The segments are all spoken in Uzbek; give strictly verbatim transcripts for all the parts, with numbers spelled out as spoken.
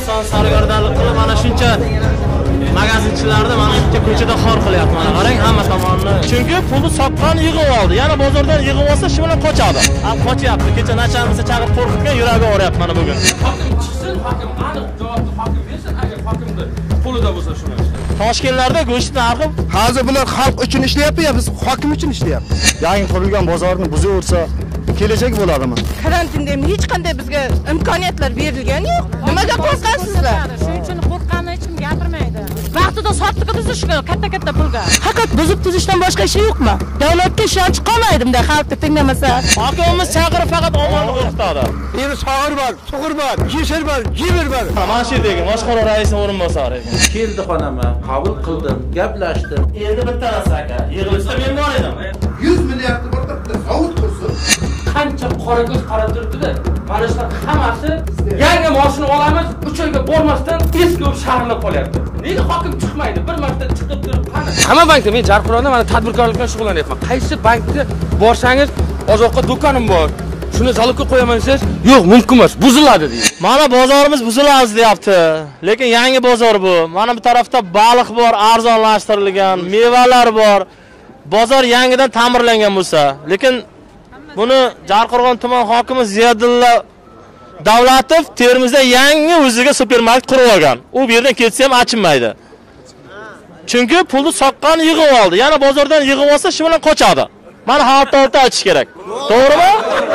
inson sargardonlik qilib mana shuncha magazinchilarni mana shuncha ko'chada xor qilyapti. Mana qarang, hamma tomonni. Chunki pulni sotgan yig'ib oldi. Yana bozordan yig'ib olsa shu bilan qochadi. Ham qochyapti. Kecha nachamizga chaqirib qo'rqitgan yuragi og'riyapti mana bugun. Hokim chiqsin, hokim aniq javobni hokim bersin, agar hokimni qo'lida bo'lsa shuni. Toshkentlarda go'sht narxi hozir bular xalq uchun ishlayapti yo biz hokim uchun ishlayapmiz? Yangi qurilgan bozorni buzaversa kelajak bo'ladimi? Karantinda hech qanday bizga imkoniyatlar berilgan yo'q. Nimaga qo'rqasizlar? Shuning uchun qo'rqqanini hech kim gapirmaydi. Vaqtida sotdik buzishga, katta-katta pulga. Faqat buzib tuzishdan boshqa ish yo'qmi? Davlatga ishonch qolmaydi bunday xalqni tinglamasa. Hokimimiz chaqirib faqat omonlik qo'rqitadi. Endi sog'ir bor, sug'ur bor, yeshir bor, jibir bor. Mana shu degan boshqaruv raisining o'rinbosari ekan. Keldi xonama, qabul qildim, gaplashdim. Endi bitta narsa aka, yig'ilishda men bor edim. yuz milliardni bitta bitta zavod qursin. Qancha qora ko'z qara turibdi-da. Mana shular hammasi yangi mashina olamiz, uch oyga bormasdan eski bo'lib shaharlab qolyapti. Nega hokim chiqmaydi? Bir marta chiqib turib qani? Hamma bankda men Jarqo'ronda mana tadbirkorlik bilan shug'ullanyapman. Qaysi bankda borsangiz, ozoqqa do'konim bor. Shuni zalogga qo'yaman desangiz, yo'q, mumkin emas, buziladi deydi. Mana bozorimiz buziladi deyapti. Lekin yangi bozor bu. Mana bu tarafda baliq bor, arzonlashtirilgan, mevalar bor. Bozor yangidan ta'mirlangan bo'lsa, lekin buni Jarqo'rg'on tuman hokimi Ziyodulla Davlatov Termizda yangi o'ziga supermarket qurib olgan. U bu yerdan ketsa ham achinmaydi. Chunki pulni soqqan yig'ib oldi. Yana bozordan yig'ib olsa shu bilan qochadi. Mana hayotda aytish kerak. To'g'rimi?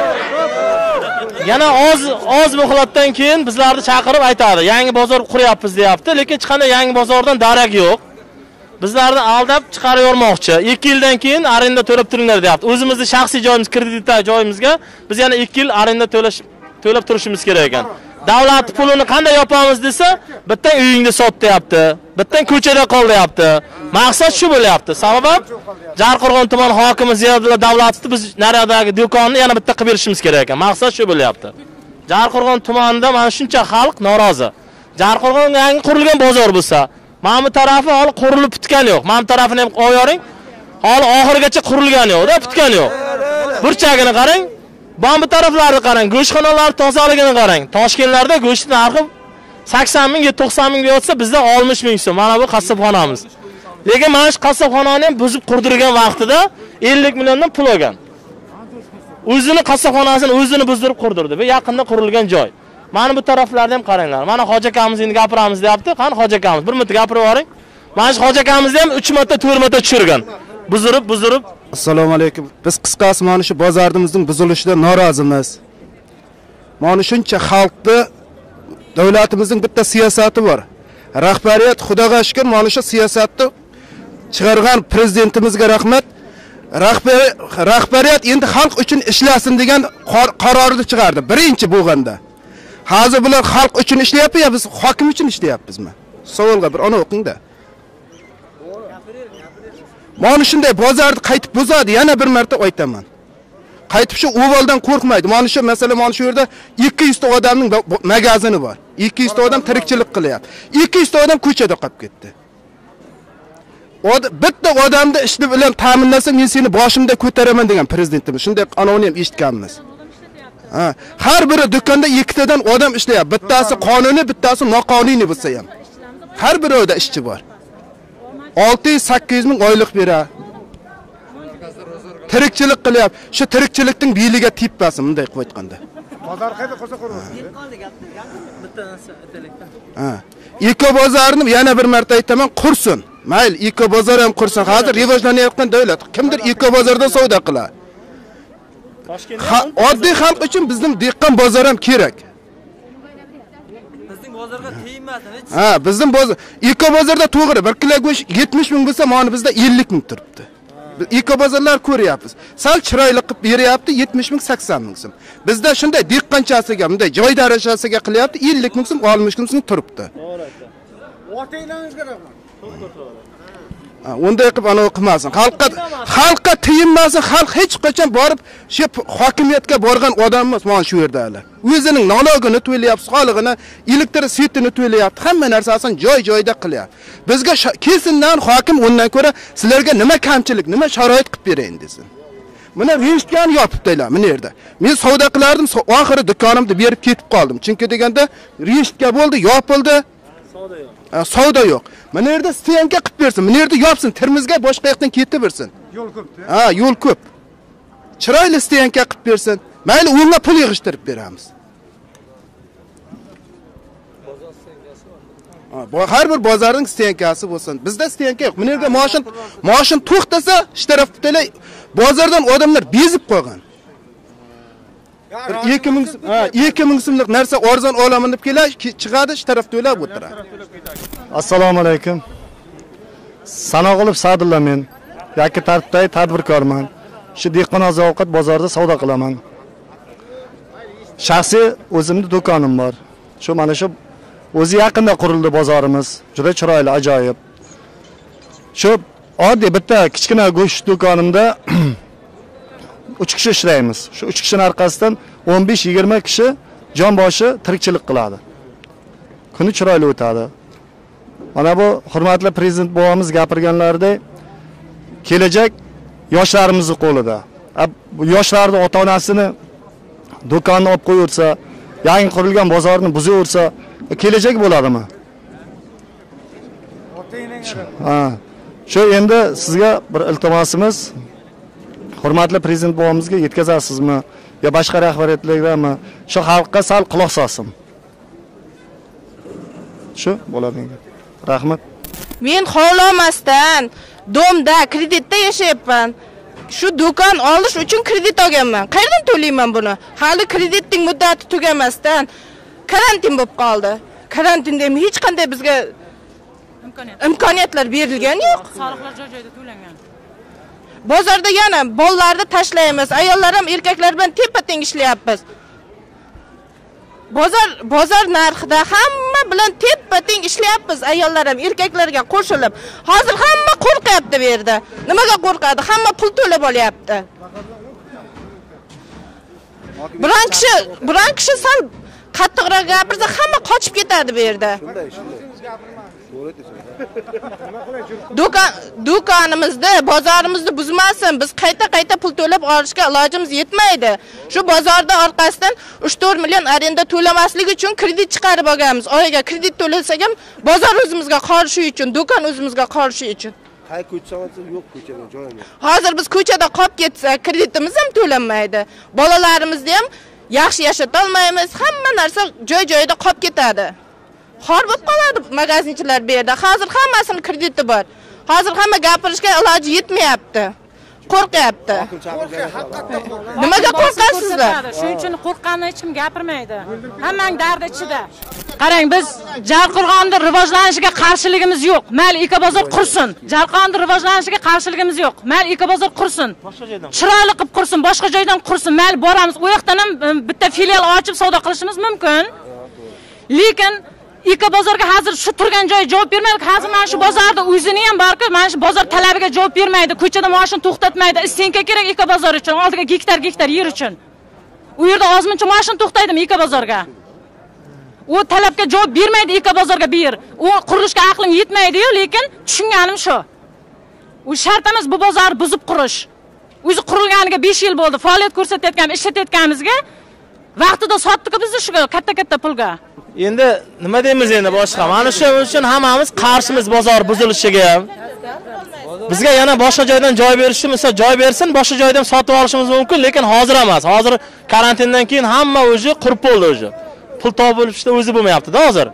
Yana oz oz muhlatdan keyin bizlarni chaqirib aytadi. Yangi bozor quryapmiz deyapti, lekin hech qanday yangi bozordan darak yo'q. Bizlarni aldab chiqarib yormoqchi. ikki yildan keyin arenda to'lab turinglar deyapti. O'zimizning shaxsiy joyimiz, kreditda joyimizga biz yana ikki yil arenda to'lash to'lab turishimiz kerak ekan. Davlat pulini qanday yopamiz desa, bitta uyingni sot deyapti, bitta ko'chada qol deyapti. Maqsad shu bo'lyapti. Sabab Jarqo'rg'on tuman hokimi Ziyodulla Davlatovni biz naradagi do'konni yana bitta qilib berishimiz kerak ekan. Maqsad shu bo'lyapti. Jarqo'rg'on tumanida mana shuncha xalq norozi. Jarqo'rg'on yangi qurilgan bozor bo'lsa, mana bu tarafi hali qurilib bitgan yo'q. Mana bu tarafini ham qo'yaring. Hali oxirigacha qurilgan yo'q-da, bitgan yo'q. Burchagini qarang. Mana bu taraflarni qarang, go'shtxonalar tozaligini qarang. Toshkentlarda go'sht narxi sakson ming, to'qson ming yotsa, bizda oltmish ming so'm. Mana bu qassobxonamiz. Lekin mana shu qassobxonani ham buzib qurdirgan vaqtida ellik milliondan pul olgan. O'zini qassobxonasini o'zini buzdirib qurdirdi. Bu yaqinda qurilgan joy. Mana bu taraflarni ham qaranglar. Mana Hoji akamiz endi gapiramiz deyapti. Qani Hoji akamiz, bir marta gapirib yuboring. Mana shu Hoji akamizni ham uch marta, to'rt marta tushirgan. Buzurib, buzurib. Assalomu alaykum. Biz qisqasi mana shu bozorimizning buzilishidan norozimiz. Mana shuncha xalqni davlatimizning bitta siyosati bor. Rahbariyat Xudoga shukr mana shu siyosatni chiqargan prezidentimizga rahmat. Rahbariyat endi xalq uchun ishlasin degan qarorni chiqardi. Birinchi bo'lganda. Hozir bular xalq uchun ishlayapti yo biz hokim uchun ishlayapmizmi? Savolga bir ona o'qing-da. Mana shunday bozorni qaytib buzadi, yana bir marta aytaman. Qaytib shu o'valdan qo'rqmaydi. Mana shu masalan mana shu yerda ikki yuz ta odamning magazini bor. ikki yuz ta odam tirikchilik qilyapti. ikki yuz ta odam ko'chada qolib ketdi. Bitta odamni ishni bilan ta'minlasam, men seni boshimda ko'taraman degan prezidentimiz. Shunday qonunni ham eshitganmiz. Ha, har biri do'konda ikkitadan odam ishlayapti. Bittasi qonuniy, bittasi noqonuniy bo'lsa ham. Har birida ishchi bor. olti yuz sakkiz yuz ming oylik beradi. Tirikchilik qilyapti. Shu tirikchilikning beliga teppasin, bunday qilib aytganda. Bozor qayda qolsa qurib. Bitta narsa aytaylikda. Ha. Eko bozorni yana bir marta aytaman, qursin. Mayli, eko bozor ham qursin. Hozir rivojlanayotgan davlat kimdir eko bozorda savdo qiladi. Oddiy xalq uchun bizning dehqon bozor ham kerak. Bizning bozorga tegmasin hech. Ha, bizning bozor eko bozorda to'g'ri bir kilo go'sht yetmish ming bo'lsa, mana bizda ellik ming turibdi. Biz eko bozorlar ko'ryapmiz. Sal chiroyli qilib beryapti yetmish ming, sakson ming so'm. Bizda shunday dehqonchasiga, bunday joy darajasiga qilyapti ellik ming so'm, oltmish ming so'm turibdi. To'g'ri aytdi. Otangizga rahmat. Unday qilib ana o'qimasin. Xalqqa xalqqa tiyinmasin. Xalq hech qachon borib shu hokimiyatga borgan odam emas, mana shu yerda hali. O'zining nologini to'layapti, solig'ini, elektr svetini to'layapti, hamma narsasini joy-joyida qilyapti. Bizga kelsindan hokim undan ko'ra sizlarga nima kamchilik, nima sharoit qilib berayin desin. Mana reyestgani yopibdilar bu yerda. Men savdo qilardim, oxiri do'konimni berib ketib qoldim. Chunki deganda reyestga bo'ldi, yopildi. Savdo yo'q. Savdo yo'q. Mana yerda stenka qilib bersin, mana yerda yopsin, Termizga boshqa yoqdan ketaversin. Yo'l ko'p-da. Ha, yo'l ko'p. Chiroyli stenka qilib bersin. Mayli unga pul yig'ishtirib beramiz. Bu har bir bozorning stenkasi bo'lsin. Bizda stenka yo'q. Mana yerga mashin, mashin to'xtasa, ish tarafdalar bozordan odamlar bezib qo'ygan. ikki ming ha ikki ming so'mlik narsa arzon olaman deb kelar, chiqadi, ish tarafda o'ylab o'tiradi. Assalomu alaykum. Sanoqulov Sadulla men. Yakka tartibdagi tadbirkorman. Shu dehqon oziq-ovqat bozorida savdo qilaman. Shaxsiy o'zimning do'konim bor. Shu mana shu o'zi yaqinda qurildi bozorimiz. Juda chiroyli, ajoyib. Shu oddiy bitta kichkina go'sht do'konimda uch kishi ishlaymiz. Shu uch kishining orqasidan o'n besh yigirma kishi jon boshi tirikchilik qiladi. Kuni chiroyli o'tadi. Mana bu hurmatli prezident bobomiz gapirganlaridek kelajak yoshlarimizni qo'lida. Bu yoshlarning ota-onasini do'konni olib qo'yursa, yangi qurilgan bozorni buzaversa, kelajak bo'ladimi? Ha. Shu endi sizga bir iltimosimiz, hurmatli prezident bobomizga yetkazasizmi yo boshqa rahbariyatlarmi? Shu xalqqa sal quloq solsin. Shu bo'ladi. Rahmat. Men xohlamasdan domda kreditda yashayapman. Shu do'kon olish uchun kredit olganman. Qayerdan to'layman buni? Hali kreditning muddati tugamasdan karantin bo'lib qoldi. Karantinda ham hech qanday bizga imkoniyat imkoniyatlar berilgan yo'q. Soliqlar joy-joyda to'langan. Bozorda yana bolalarni tashlaymiz. Ayollar ham erkaklar bilan teppa-teng ishlayapmiz. Bozor bozor narxida hamma bilan teppa-teng ishlayapmiz. Ayollar ham erkaklarga qo'shilib. Hozir hamma qo'rqyapti bu yerda. Nimaga qo'rqadi? Hamma pul to'lab olyapti. Biron kishi, biron kishi sal qattiqroq gapirsa hamma qochib ketadi bu yerda. Do'kon do'konimizda, bozorimizni buzmasin. Biz qayta-qayta pul to'lab olishga ilojimiz yetmaydi. Shu bozorda orqasidan uch to'rt million arenda to'lamaslik uchun kredit chiqarib olganmiz. Oyiga kredit to'lasak ham bozor o'zimizga qolishi uchun, do'kon o'zimizga qolishi uchun. Qay ko'chasi yo'q, ko'chada joyimiz. Hozir biz ko'chada qolib ketsak, kreditimiz ham to'lanmaydi. Bolalarimizni ham yaxshi yashata olmaymiz. Hamma narsa joy-joyida qolib ketadi. Xor bo'lib qoladi magazinchilar bu yerda. Hozir hammasining krediti bor. Hozir hamma gapirishga iloji yetmayapti. Qo'rqyapti. Nimaga qo'rqasizlar? Shuning uchun qo'rqqanini hech kim gapirmaydi. Hammaning dardi ichida. Qarang, biz Jarqo'rg'onning rivojlanishiga qarshiligimiz yo'q. Mayli Ekobozor qursin. Jarqo'rg'onning rivojlanishiga qarshiligimiz yo'q. Mayli Ekobozor qursin. Chiroyli qilib qursin, boshqa joydan qursin. Mayli boramiz, u yoqdan ham bitta filial ochib savdo qilishimiz mumkin. Lekin Ekobozorga hozir shu turgan joy javob bermaydi. Hozir mana shu bozorda o'zini ham bor-ku, mana shu bozor talabiga javob bermaydi. Ko'chada mashina to'xtatmaydi. Istenka kerak Ekobozor uchun, oldiga gektar gektar yer uchun. U yerda ozmuncha mashina to'xtaydimi Ekobozorga? U talabga javob bermaydi Ekobozorga bu yer. U qurilishga aqlim yetmaydi-yu, lekin tushunganim shu. U shart emas bu bozorni buzib qurish. O'zi qurilganiga besh yil bo'ldi. Faoliyat ko'rsatayotgan, ishlatayotganimizga vaqtida sotdik biz shu katta-katta pulga. Endi nima deymiz endi boshqa? Mana shu uchun hammamiz qarshimiz bozor buzilishiga. Bizga yana boshqa joydan joy berishi, misol joy bersin, boshqa joydan sotib olishimiz mumkin, lekin hozir emas. Hozir karantindan keyin hamma o'zi qurib bo'ldi o'zi. Pul topilishda o'zi bo'lmayapti-da hozir.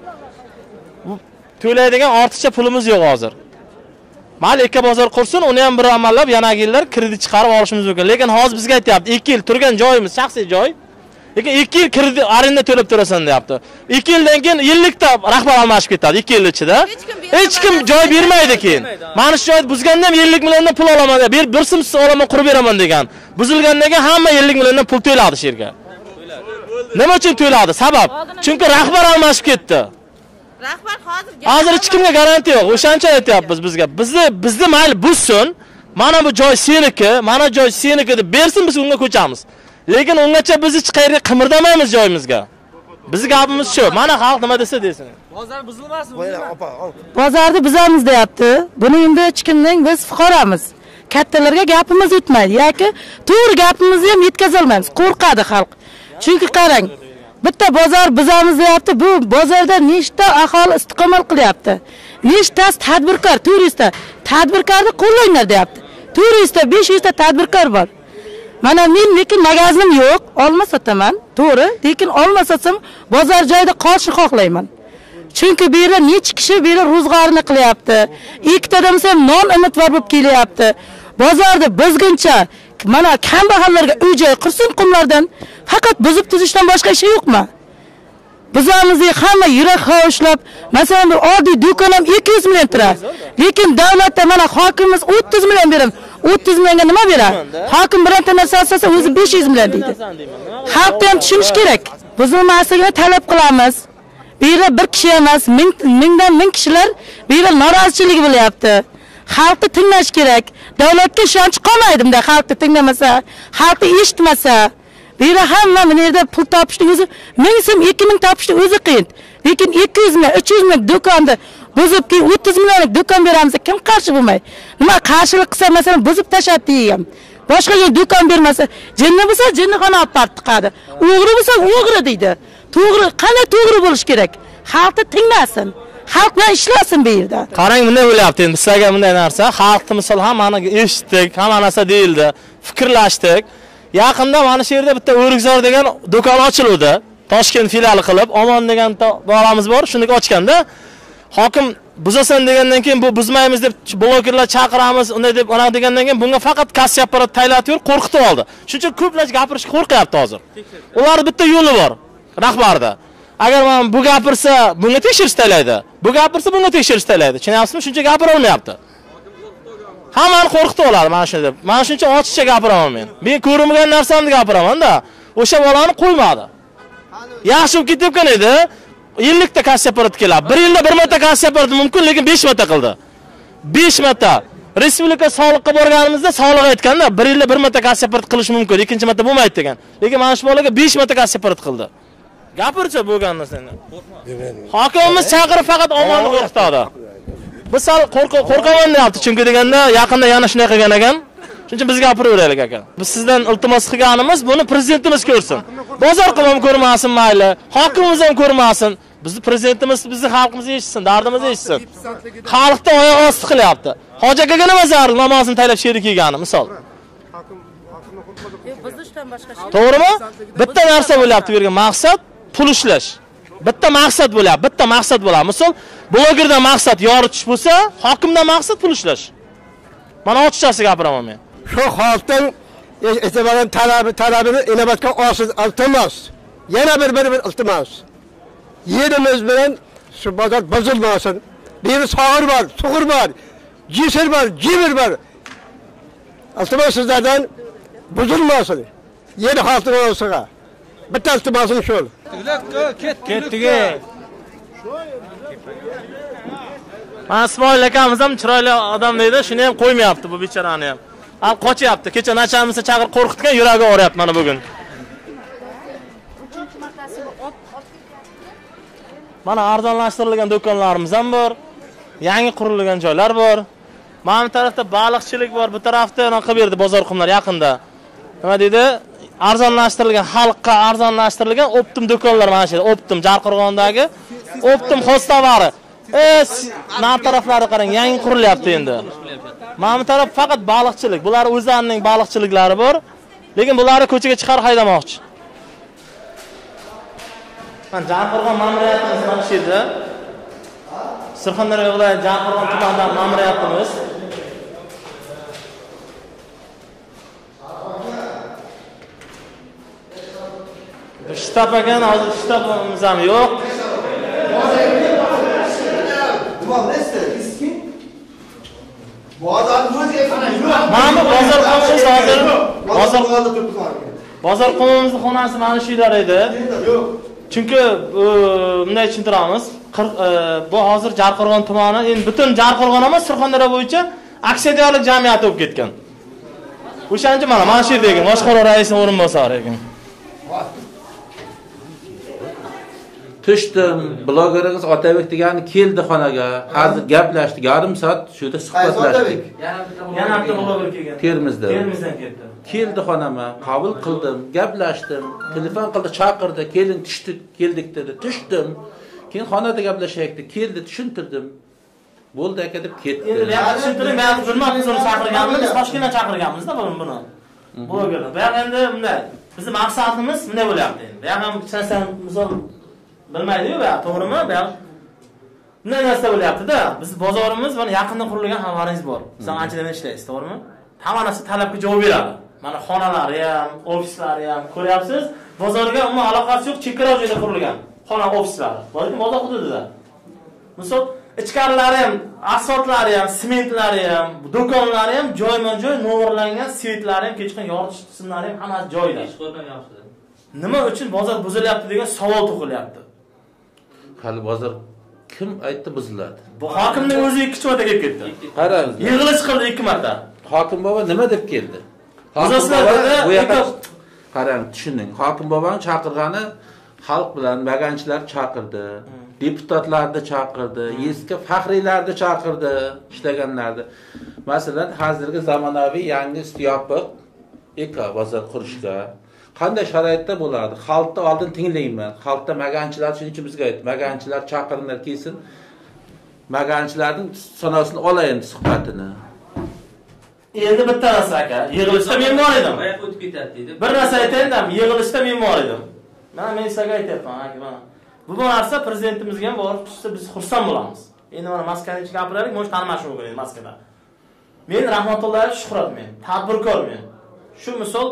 To'laydigan ortiqcha pulimiz yo'q hozir. Mayli Ekobozor qursin, uni ham bir amallab yana yillar kredit chiqarib olishimiz mumkin. Lekin hozir bizga aytayapti, ikki yil turgan joyimiz shaxsiy joy. Lekin ikki yil kredit arenda to'lab turasan deyapti. ikki yildan keyin yillikda rahbar almashib ketadi ikki yil ichida. Hech kim joy bermaydi keyin. Mana shu joyni buzganda ham ellik milliondan pul olaman, bir simsiz olaman, qurib beraman degan. Buzilgandan keyin hamma ellik milliondan pul to'ladi shu yerga. Nima uchun to'ladi? Sabab. Chunki rahbar almashib ketdi. Rahbar hozir hozir hech kimga garantiya yo'q. O'shancha aytyapmiz bizga. Bizni bizni mayli buzsin. Mana bu joy seniki, mana joy seniki deb bersin, biz unga ko'chamiz. Lekin ungacha biz hech qayerga qimirdamaymiz joyimizga. Bizning gapimiz shu. Mana xalq nima desa desin. Bozor buzilmasin. Opa, Bozorni buzamiz deyapti. Buni endi hech kimning biz fuqaromiz. kattalarga gapimiz yetmaydi yoki to'g'ri gapimizni ham yetkaza olmaymiz. Qo'rqadi xalq. Chunki qarang, bitta bozor bizamiz deyapti. Bu bozorda nechta aholi istiqomat qilyapti? Nechtasi tadbirkor, turistlar tadbirkorni qo'llanglar deyapti. Turistda besh yuz ta tadbirkor bor. Mana men lekin magazinim yo'q, olma sotaman, to'g'ri, lekin olma sotsam bozor joyida qolishni xohlayman. Chunki bu yerda necha kishi bu yerda ro'zg'orini qilyapti. Ikkitadan ham non umidvor bo'lib kelyapti. Bozorda bizguncha mana kambag'allarga uy-joy qursin qumlardan, faqat buzib tuzishdan boshqa ishi yo'qmi? Bizamizni hamma yurak hovuchlab, masalan bir oddiy do'kon ham ikki yuz million turadi. Lekin davlatda mana hokimimiz o'ttiz million beradi. o'ttiz millionga nima beradi? Hokim bironta narsa olsa o'zi besh yuz million deydi. Xalqni ham tushunish kerak. Buzilmasligini talab qilamiz. Bu yerda bir kishi emas, ming mingdan ming kishilar bu yerda norozichilik bo'lyapti. Xalqni tinglash kerak. Davlatga ishonch qolmaydi bunda xalqni tinglamasa, xalqni eshitmasa. Bu yerda hamma bu yerda pul topishning o'zi ming so'm, ikki ming topishning o'zi qiyin. Lekin ikki yuz ming, uch yuz ming do'konda buzib keyin o'ttiz millionlik do'kon beramiz, kim qarshi bo'lmaydi? Nima qarshilik qilsa, masalan, buzib tashlab deyam. Boshqaga do'kon bermasa, jinni bo'lsa jinnixona olib tortqadi. O'g'ri bo'lsa o'g'ri deydi. To'g'ri, qanday to'g'ri bo'lish kerak? Xalqni tinglasin. Xalq bilan ishlasin bu yerda. Qarang, bunday bo'lyapti. Endi sizga bunday narsa, xalqni misol hammani eshitdik, hamma narsa deyildi, fikrlashdik. Yaqinda mana shu yerda bitta O'rikzor degan do'kon ochildi. Toshkent filiali qilib, Omon degan bolamiz bor, shuni ochganda hokim buzasan degandan keyin bu buzmaymiz deb blogerlar chaqiramiz, unday deb ona degandan keyin bunga faqat kassiya apparat taylatib qo'rqitib oldi. Shuning uchun ko'plar gapirishga qo'rqyapti hozir. Ular bitta yo'li bor rahbarda. Agar men bu gapirsa, bunga tekshirish taylaydi. Bu gapirsa, bunga tekshirish taylaydi. Tushunyapsizmi? Shuncha gapira olmayapti. Hammani qo'rqitib oladi mana shuni deb. Mana shuncha ochiqcha gapiraman men. Men ko'rmagan narsamni gapiraman-da. O'sha bolani qo'ymadi. Yaxshi bo'lib ketibgan edi. ellik ta kassiya apparat keladi. Bir yilda bir marta kassiya apparat mumkin, lekin besh marta qildi. besh marta. Respublika soliqqa borganimizda soliq aytganda bir yilda bir marta kassiya apparat qilish mumkin, ikkinchi marta bo'lmaydi degan. Lekin mana shu bolaga besh marta kassiya apparat qildi. Gapircha bo'lgan narsani. Hokimimiz chaqirib faqat omonni qo'rqitadi. Biz sal qo'rqaman deyapti, chunki deganda yaqinda yana shunday qilgan ekan. Shuning uchun bizga gapiraveraylik aka. Biz sizdan iltimos qilganimiz, buni prezidentimiz ko'rsin. Bozor qilib ham ko'rmasin mayli, hokimimiz ham ko'rmasin. Bizni prezidentimiz bizni xalqimizni eshitsin, dardimizni eshitsin. Xalqni oyoq osti qilyapti. Hoji akaga nima zarur namozini taylab sherik yegani, misol. To'g'rimi? Bitta narsa bo'lyapti bu yerga maqsad pul ishlash. Bitta maqsad bo'lyapti, bitta maqsad bo'ladi. Misol, blogerdan maqsad yoritish bo'lsa, hokimdan maqsad pul ishlash. Mana ochiqchasi gapiraman men. Shu xalqdan e'tiboran talabi talabini inobatga olsin, iltimos. Yana bir bir bir iltimos. Yerimiz bilan shu bozor buzilmasin. Bir sog'ir bor, sug'ur bor, jisir bor, jibir bor. Iltimos sizlardan buzilmasin. Yer xalqning o'ziga. Bitta iltimosim shu. Ketdigi. Mana Ismoil akamiz ham chiroyli odam deydi, shuni ham qo'ymayapti bu bechorani ham. Al qochyapti. Kecha nachamizga chaqirib qo'rqitgan, yuragi og'riyapti mana bugun. Mana arzonlashtirilgan do'konlarimiz ham bor. Yangi qurilgan joylar bor. Mana bu tarafda baliqchilik bor, bu tarafda ana qilib berdi bozor qumlar yaqinda. Nima deydi? Arzonlashtirilgan, xalqqa arzonlashtirilgan optim do'konlar mana shu optim Jarqo'rg'ondagi optim xos tovari. E, na taraflari qarang, yangi qurilyapti endi. Mana bu taraf faqat baliqchilik. Bular o'zlarining baliqchiliklari bor, lekin bularni ko'chaga chiqarib haydamoqchi. Mana Jarqo'rg'on ma'muriyatimiz mana shu yerda. Surxondaryo viloyati Jarqo'rg'on tumanidan ma'muriyatimiz. Shtab ekan, hozir shtabimiz ham yo'q. Mana bozor qilishimiz hozir bozor bozor qilishimizning xonasi mana shu yerda edi. Chunki bunday tushuntiramiz. Bu hozir Jarqo'rg'on tumani, endi butun Jarqo'rg'on emas, Surxondaryo bo'yicha aksiyadorlik jamiyati bo'lib ketgan. O'shancha mana mana shu yerdagi boshqaruv raisining o'rinbosari ekan. Tushdim, blogerimiz Otabek degani keldi xonaga. Hozir gaplashdik, yarim soat shu yerda suhbatlashdik. Yana bitta bloger kelgan. Termizda. Termizdan keldi. Keldi xonama, qabul qildim, gaplashdim, telefon qildi, chaqirdi, keling tushdik, keldik dedi. Tushdim. Keyin xonada gaplashaylik, keldi, tushuntirdim. Bo'ldi aka deb ketdi. Endi men tushuntiring, men Zulmat uni chaqirganmiz, biz Toshkentdan chaqirganmiz-da buni. Blogerni. Bu yoq endi bunday. Bizning maqsadimiz bunday bo'lyapti endi. Bu yoq ham chasan misol bilmaydi-yu, bu yoq to'g'rimi? Bu yoq bunday narsa bo'lyapti-da. Biz bozorimiz mana yaqinda qurilgan xabaringiz bor. Siz anchadan ishlaysiz, to'g'rimi? Hamma narsa talabga javob beradi. Mana xonalari ham, ofislari ham ko'ryapsiz. Bozorga umuman aloqasi yo'q, chekkaroq joyda qurilgan xona ofislari. Balki bozor hududida. Misol ichkarilari ham, asfaltlari ham, sementlari ham, do'konlari ham joyma-joy nomerlangan, svetlari ham, kechqurun yoritish tizimlari ham hammasi joyida. Nima uchun bozor buzilyapti degan savol tug'ilyapti. Hali bozor kim aytdi buziladi? Bu hokimning o'zi ikki marta kelib ketdi. Qarang, yig'ilish qildi ikki marta. Hokim bobo nima deb keldi? Hokim bobo bu yoqqa qarang, tushuning. Hokim boboni chaqirgani xalq bilan maganchilar chaqirdi. Deputatlarni chaqirdi, eski faxriylarni chaqirdi, ishlaganlarni. Masalan, hozirgi zamonaviy yangi yopiq eko bozor qurishga qanday sharoitda bo'ladi? Xalqni oldin tinglayman. Xalqda maganchilar shuning uchun bizga aytdi. Maganchilar chaqiringlar kelsin. Maganchilarning sanasini olayin suhbatini. Endi bitta narsa aka, yig'ilishda men bor edim. O'tib ketadi dedi. Bir narsa aytayindan, yig'ilishda men bor edim. Mana men sizga aytayapman, aka, mana. Bu narsa prezidentimizga ham borib tushsa biz xursand bo'lamiz. Endi mana Moskvani ichiga gapiraylik, mo'sh tanmash mumkin Moskvada. Men rahmatullohi Shuhrat men, tadbirkorman. Shu misol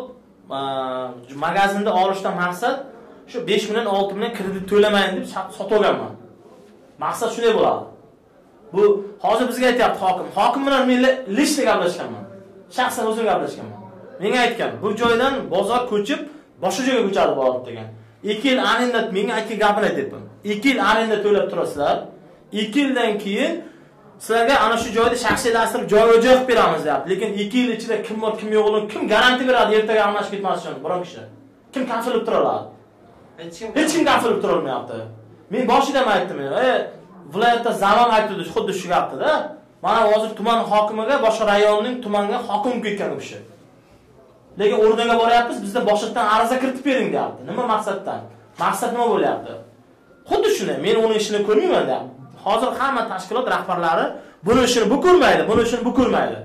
magazinda olishdan maqsad shu besh million olti million kredit to'lamayin deb sotib olganman. Maqsad shunday bo'ladi. Bu hozir bizga aytayapti hokim. Hokim bilan men lishda gaplashganman. Shaxsan o'zim gaplashganman. Menga aytgan, bu joydan bozor ko'chib boshqa joyga ko'chadi borib degan. ikki yil arenda menga aytgan gapini aytibman. ikki yil arenda to'lab turasizlar. ikki yildan keyin sizlarga ana shu joyda shaxsiylashtirib joy joy qilib beramiz deyapti. Lekin ikki yil ichida kim bor, kim yo'qligini kim garantiya beradi ertaga almashib ketmas uchun biron kishi? Kim kafilib tura oladi? Hech kim kafilib tura olmayapti. Men boshida ham aytdim, "Ey, viloyatda zamon aytdi, xuddi shu gapdi-da. Mana hozir tuman hokimiga, boshqa rayonning tumanga hokim bo'lib ketgan bu kishi. Lekin o'rniga boryapmiz, bizda boshqatdan ariza kiritib bering deyapti. Nima maqsaddan? Maqsad nima bo'lyapti? Xuddi shuni, men uni ishini ko'rmayman deyapti. Hozir hamma tashkilot rahbarlari buni ishini bu ko'rmaydi, buni ishini bu ko'rmaydi.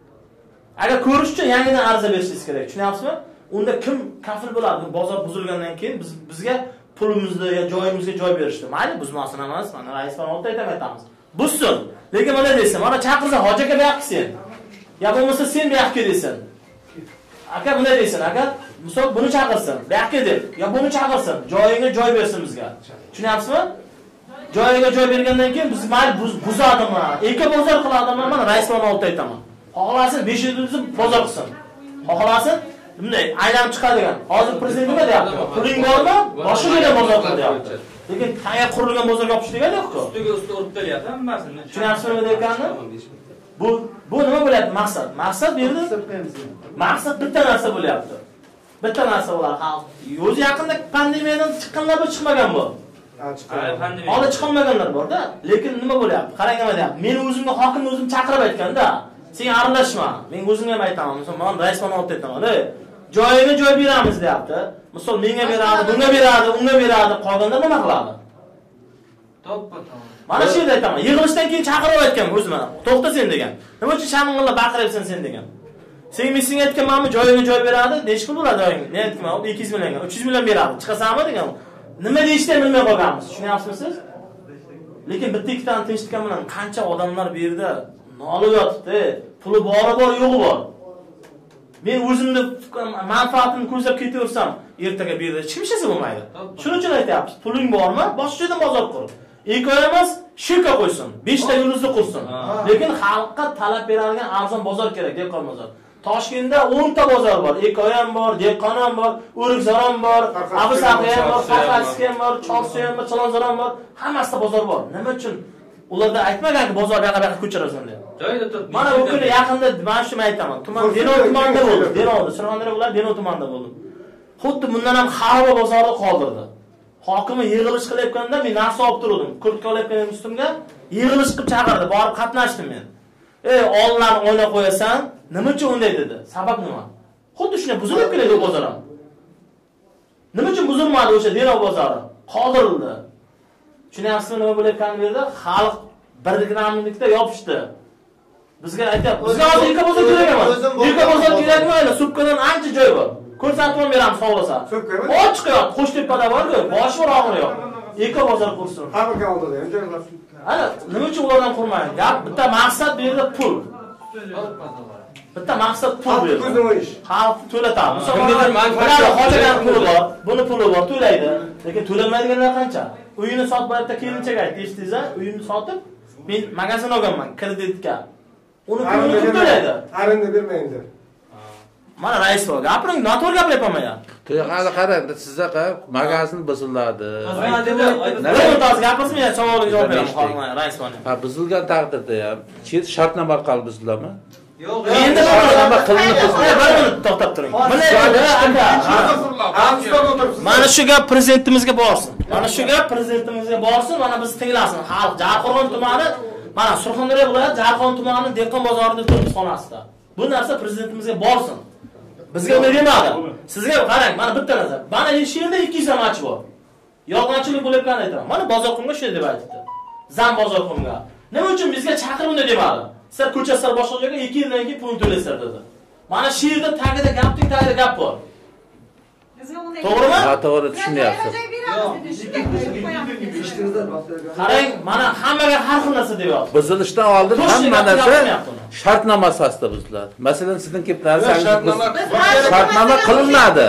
Agar ko'rish uchun yangidan ariza berishingiz kerak. Tushunyapsizmi? Unda kim kafil bo'ladi? Bozor buzilgandan keyin biz bizga pulimizni yo joyimizga joy berishdi. Mayli, buzmasin emas, mana rais bilan olti aytamiz. Buzsin. Lekin mana deysan, mana chaqirsa hoji aka bu yoqqa sen. Ya bo'lmasa sen bu yoqqa deysan. Aka bunday deysan, aka misol buni chaqirsin, bu yoqqa deb, yo buni chaqirsin, joyiga joy bersin bizga. Tushunyapsizmi? Joyiga joy bergandan keyin biz mayli buzadimi, eka bozor qiladimi, mana rais bilan olti aytaman. Xohlasin besh yuz bozor qilsin. Xohlasin bunday aylanib chiqadigan. Hozir prezident nima deyapti? Puling bormi? Boshqa joyda bozor qil deyapti. Lekin tayyor qurilgan bozorga yopish degani yo'q-ku. Ustiga usti urib kelyapti hammasini. Tushunyapsizmi nima deyotganini? Bu bu nima bo'lyapti maqsad? Maqsad bu yerda maqsad bitta narsa bo'lyapti. Bitta narsa bo'ladi. O'zi yaqinda pandemiyadan chiqqanlar bu chiqmagan bu. Hali chiqmaganlar bor-da. Lekin nima bo'lyapti? Qarang nima deyapti. Men o'zimga hokimni o'zim chaqirib aytganda, sen aralashma. Men o'zimga ham aytaman. Misol, men rais bilan olib aytaman. Joyiga joy beramiz deyapti. Misol, menga beradi, bunga beradi, unga beradi. Qolganda nima qiladi? To'ppa-to'g'ri. Mana shu yerda aytaman. Yig'ilishdan keyin chaqirib aytgan o'zim mana. To'xta sen degan. Nima uchun shaming'illa baqiryapsan sen degan. Sen menga aytganmanmi, joyiga joy beradi, necha pul bo'ladi joyingga? Men aytdim, ikki yuz millionga, uch yuz million beradi. Chiqasanmi degan. Nima deyishni bilmay qolganmiz. Tushunyapsizmi siz? Lekin bitta ikkitani tinchlikdan bilan qancha odamlar bu yerda nolib yotibdi. Puli bori bor, yo'g'i bor. Men o'zimni manfaatimni ko'zlab ketaversam, ertaga bu yerda hech kim ishlasa bo'lmaydi. Shuning uchun aytayapmiz, puling bormi? Boshqa joydan bozor qur. Ekoy emas, shirka qo'ysin. besh ta yulduzli qursin. Lekin xalqqa talab beradigan arzon bozor kerak, dehqon bozor. Toshkentda o'n ta bozor bor. Ekoy ham bor, dehqon ham bor, O'rikzor ham bor, Abusaqi ham bor, Qafqasiy ham bor, Chorsu ham bor, Chilonzor ham bor. Hammasida bozor bor. Nima uchun? Ularda aytmaganki bozor yoqqa yoqqa ko'chirasan deb. Joyida turib. Mana bu kuni yaqinda mana shuni aytaman. Tuman Denov tumanida bo'ldi. Denovda, Surxondaryo bilan Denov tumanida bo'ldi. Xuddi bundan ham xaroba bozorni qoldirdi. hokimi yig'ilish qilayotganda men narsa olib turdim. Kurtka olayotganim ustimga yig'ilish qilib chaqirdi, borib qatnashdim men. Ey, olinlarni o'ynab qo'yasan, nima uchun unday dedi? Sabab nima? Xuddi shunday buzilib keladi bozor ham. Nima uchun buzilmadi o'sha Denov bozori? Qoldirildi. Tushunyapsizmi nima bo'layotganini yerda xalq bir grammlikda yopishdi. Bizga aytib, bizga hozir ikki bozor kerak emas. Ikki bozor kerakmi? Subkadan ancha joy bor. Ko'rsatib beramiz xohlasa. Ochiq yo'q, Qo'shtepada bor-ku, boshi bor og'ir yo'q. Ikki bozor qursin. Qabrga oldida, joylar. Ana, nima uchun ulardan qurmaydi? Gap bitta maqsad bu yerda pul. Bitta maqsad pul bu yerda. Xalq to'latadi. Kimgadir manfaat xohlagan puli bor, buni puli bor, to'laydi. Lekin to'lamaydiganlar qancha? Uyini sotib beribdi, kelinchak aytdi, eshitdingiz-a? Uyini sotib, men magazin olganman kreditga. Uni pulini kim to'laydi? Arenda bermaydi. Mana rais bor, gapiring, noto'g'ri gapiryapman men. Hali qarang, sizga magazin buziladi. Nima to'g'ri gapirsam, men savolga javob beraman, xalqman, rais bor. Ha, buzilgan taqdirda ham, chet shartnoma orqali buziladimi? Yo'q, endi nima qilinib bir to'xtab turing. Mana shu gap prezidentimizga borsin. Mana shu gap prezidentimizga borsin, mana biz tinglasin. Xalq Jarqo'rg'on tumani, mana Surxondaryo viloyati Jarqo'rg'on tumanining dehqon bozorida turibmiz xonasida. Bu narsa prezidentimizga borsin. Bizga nima demadi? Sizga qarang, mana bitta nazar. Mana shu yerda ikki yuz amachi bor. Yolg'onchilik bo'layotganini aytaman. Mana bozorqumga shu deb aytdi. Zam bozorqumga. Nima uchun bizga chaqirib demadi? Sizlar ko'chasizlar boshqa joyga ikki yildan keyin pul to'laysizlar dedi. Mana shu yerda tagida gapning tagida gap bor. To'g'rimi? Ha, to'g'ri tushunyapsiz. Qarang, mana hammaga har xil narsa deyapti. Buzilishdan oldin hamma narsa shartnoma asosida buziladi. Masalan, sizning kelib narsangiz shartnoma qilinadi.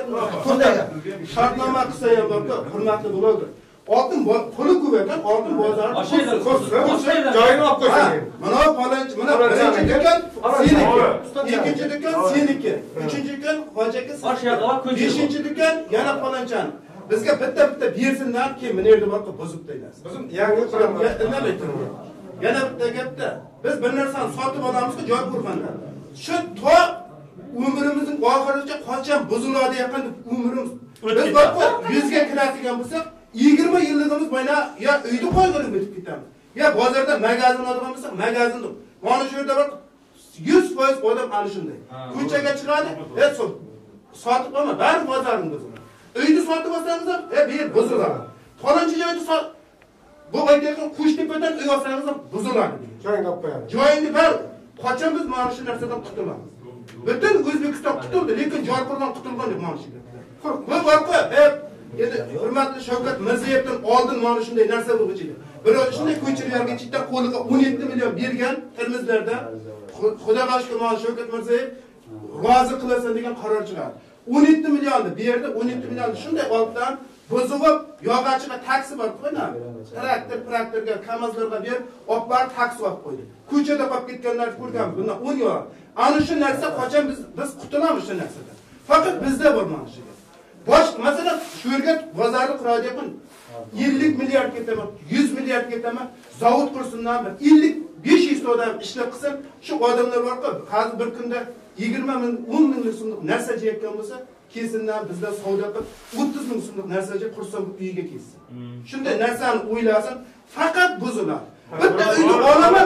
Shartnoma qilsa ham borku, hurmatli bloger. Oltin puli ko'p ekan, oltin bozori joyini olib qo'ysin. Mana falonchi, mana birinchi do'kon seniki, ikkinchi do'kon seniki, uchinchi do'kon hojiga seniki, beshinchi do'kon yana falonchani. Bizga bitta bitta bersinlar, keyin meni yerda borqa buzib qo'yasiz. Bizim yangi qilamiz. Nima aytdim? Yana bitta gapda biz bir narsani sotib olamizki, joy qurganda. Shu to umrimizning oxirigacha qachon buziladi yaqin umrimiz. Biz borqa yuzga kiradigan bo'lsak, yigirma yilligimiz mana ya uyda qo'yganib o'tib ketamiz. Ya bozorda magazin oladigan bo'lsak, magazinda. Mana shu yerda bor yuz foiz odam ana shunday. Ko'chaga chiqadi, e sotib olma, bari bozorning buziladi. Uyni sotib olsangiz ham, e bu yer buziladi. Falonchi joyda sot bu aytayotgan Qo'shtepadan uy olsangiz ham buziladi. Joyini olib qo'yadi. Joyini bar qachon biz mana shu narsadan qutulamiz. Butun O'zbekiston qutuldi, lekin Jarqo'rg'on qutulgan deb mana shu gap. Bu borqa, e endi hurmatli Shavkat Mirziyoyevdan oldin mana shunday narsa bo'lib Biroq shunday ko'chirib yurgan chitdan qo'liga o'n yetti million bergan Termizlarda Xudoga shukr mana Shavkat Mirziyoyev rozi qilasan degan qaror chiqardi. o'n yetti millionni berdi, o'n yetti millionni shunday olibdan buzib, yog'ochiga taksi bor qo'yna. Traktor, traktorga, kamazlarga berib, olib borib taksi olib qo'ydi. Ko'chada qolib ketganlarni ko'rganmiz. Bundan o'n yil. Ana shu narsa qachon biz biz qutulamiz shu narsadan. Faqat bizda bor mana shu. Bosh, masalan, shu yerga bozorni quradigan ellik milliard ketadi, yuz milliard ketadi, zavod qursindan ellik besh yuz odam ishlab qilsin, shu odamlar borqa, hozir bir kunda yigirma ming, o'n ming so'mlik narsa yeyotgan bo'lsa, kesindan bizdan savdo qilib o'ttiz ming so'mlik narsaga qursam uyiga kelsin. Shunday narsani o'ylasin, faqat buziladi. Bitta uyni olaman,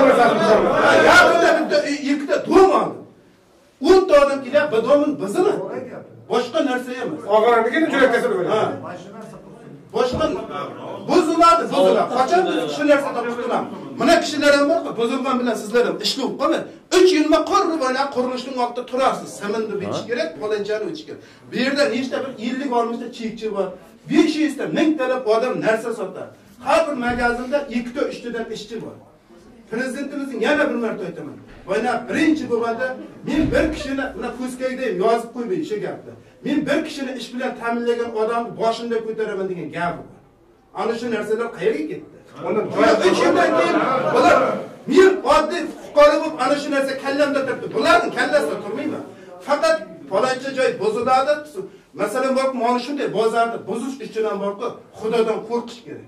ya bitta bitta ikkita dom oldi. o'n ta odam kelib, bir domin buziladi. Boshqa narsa emas. Og'irligini juda kasal bo'ladi. Boshqa buziladi, buziladi. Qachon biz shu narsadan qutulamiz? Mana kishilar ham bor, buzilgan bilan sizlar ham ishlab qolmang. uch yilma qurib ana qurilishning oldida turasiz. Saminni bitish kerak, qo'lanchani o'tish kerak. Bu yerda nechta bir ellik oltmishta chekchi bor. besh yuz ta, ming talab odam narsa sotadi. Har bir magazinda ikkita uchtadan ishchi bor. Prezidentimizning yana bir marta aytaman. Mana birinchi bo'lganda men bir kishini mana ko'skagda yozib qo'yib o'sha gapni. Men bir kishini ish bilan ta'minlagan odamni boshimda ko'taraman degan gap bor. Ana shu narsalar qayerga ketdi? Undan uch yildan keyin bular men oddiy fuqaro bo'lib ana shu narsa kallamda turibdi. Bularning kallasida turmayman. Faqat faloncha joy buziladi. Masalan, bor mana shunday bozorda buzish uchun ham borku, Xudodan qo'rqish kerak.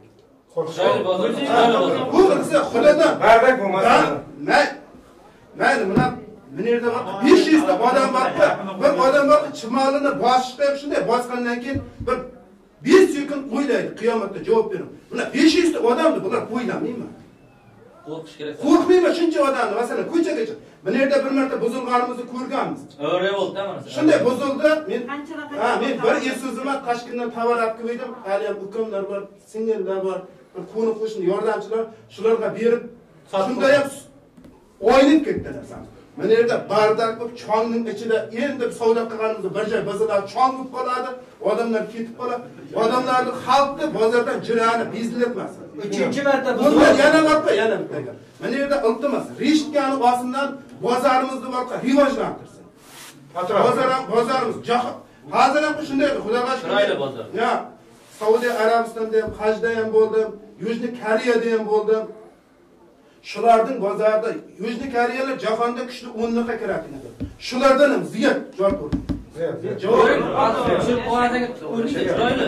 Bu qilsa Xudodan bardak bo'lmasin. Men mayli mana bu yerda besh yuz ta odam bor. Bir odam bor, chimolini bosishda ham shunday bosgandan keyin bir besh sekund o'ylaydi, qiyomatda javob beraman. Bular besh yuz ta odamni bular o'ylamaymi? Qo'rqish kerak. Qo'rqmayman shuncha odamni, masalan, ko'chaga chiq. Bu yerda bir marta buzilganimizni ko'rganmiz. O'g'ri bo'ldi-da mana. Shunday buzildi, men ha, men bir esizimdan Toshkentdan tovar olib keldim. Hali ham ukamlar bor, singillar bor, bir qo'ni qo'shni yordamchilar, shularga berib, shunda ham o'ynab ketdilar san. Mana yerda bardak bo'lib, chongning ichida endi savdo qilganimizda bir joy bazalar chong bo'lib qoladi, odamlar ketib qoladi. Odamlarni xalqni bozordan jirani bezletmas. Uchinchi marta bunlar yana borpa, yana bittaga. Mana yerda iltimos, rishtkani osimdan bozorimizni borqa rivojlantirsin. Bozor ham bozorimiz jahon. Hozir ham shunday, Xudoga shukr. Chiroyli bozor. Ya, Saudiya Arabistonda ham, Hajda ham bo'ldim, Yujni Koreyada ham bo'ldim. Shularning bozorida Yujni Koreyalar jahonda kuchli o'nlikka kiradi. Shulardan ham ziyod joy ko'rdim. Javob. Shu oradagi o'rniga chiroyli.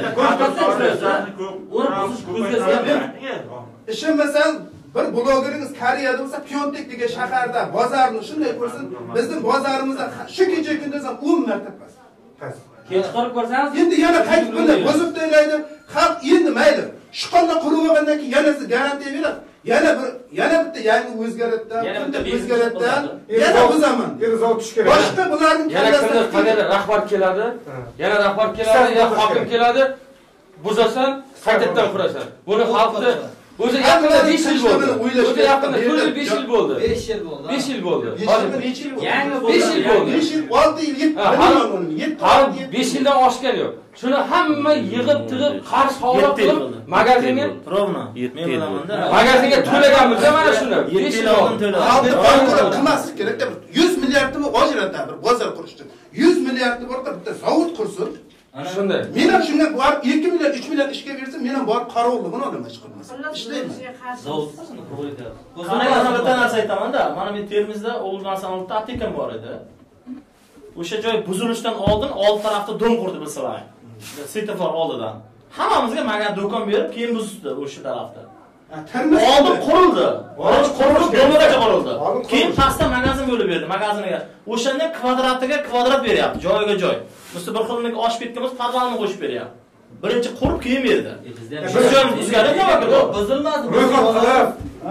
O'rib buzish ko'zga ishim masal bir blogeringiz Koreyada bo'lsa, Pyeongtaek degan shaharda bozorni shunday ko'rsin, bizning bozorimizda shu kecha kunduz ham o'n marta past. Past. Keyin chiqarib ko'rsangiz, endi yana qaytib bunday bozib deylaydi. Xalq endi mayli. Shu qanday qurib olgandan keyin yana siz garantiya beradi. Yana bir yana bitta yangi o'zgaradi, bitta o'zgaradi. Yana bu zaman. Yana zavod tush kerak. Boshqa bularning yana kimdir qanday rahbar keladi? Yana rahbar keladi, ya hokim keladi. Buzasan, qaytadan qurasan. Buni xalqni o'zi yaqinda besh yil bo'ldi. O'zi yaqinda besh yil bo'ldi. besh yil bo'ldi. besh yil bo'ldi. Hozir necha yil bo'ldi? Yangi besh yil bo'ldi. besh yil, olti yil, yetti yil. Hali besh yildan oshgan yo'q. Shuni hamma yig'ib tig'ib, qarz hovla qilib, magazinga rovna. Men bilamanda. Magazinga to'laganmiz mana shuni. besh yil oldin to'ladik. Aldi bankolar qilmaslik kerak. yuz milliardni ojratadi bir bozor qurish uchun. yuz milliardni borib bitta zavod qursin. Ana shunday. Men ham shunga borib ikki million, uch million ishga bersam, men ham borib qarovligini olaman chiqarmasam. Ishlayman. Zavod qursin, qabul etadi. Qanaqa bitta narsa aytaman-da, mana men Termizda O'g'ilmasdan oltita aptekam bor edi. O'sha joy buzilishdan oldin old tarafda dom qurdi bilsalar. Svetofor oldidan. Hammamizga magan do'kon berib, keyin buzdi o'sha tarafda. Oldin qurildi. Birinchi qurilish domagacha qurildi. Keyin pastda magazin bo'lib berdi, magaziniga. O'shanda kvadratiga kvadrat beryapti, joyiga joy. Musta bir xillik oshib ketganmiz, parvalni qo'shib beryapti. Birinchi qurib keyin berdi. Biz joyimiz o'zgaribmi yo'qmi? Buzilmadi. Ro'yxat qilib.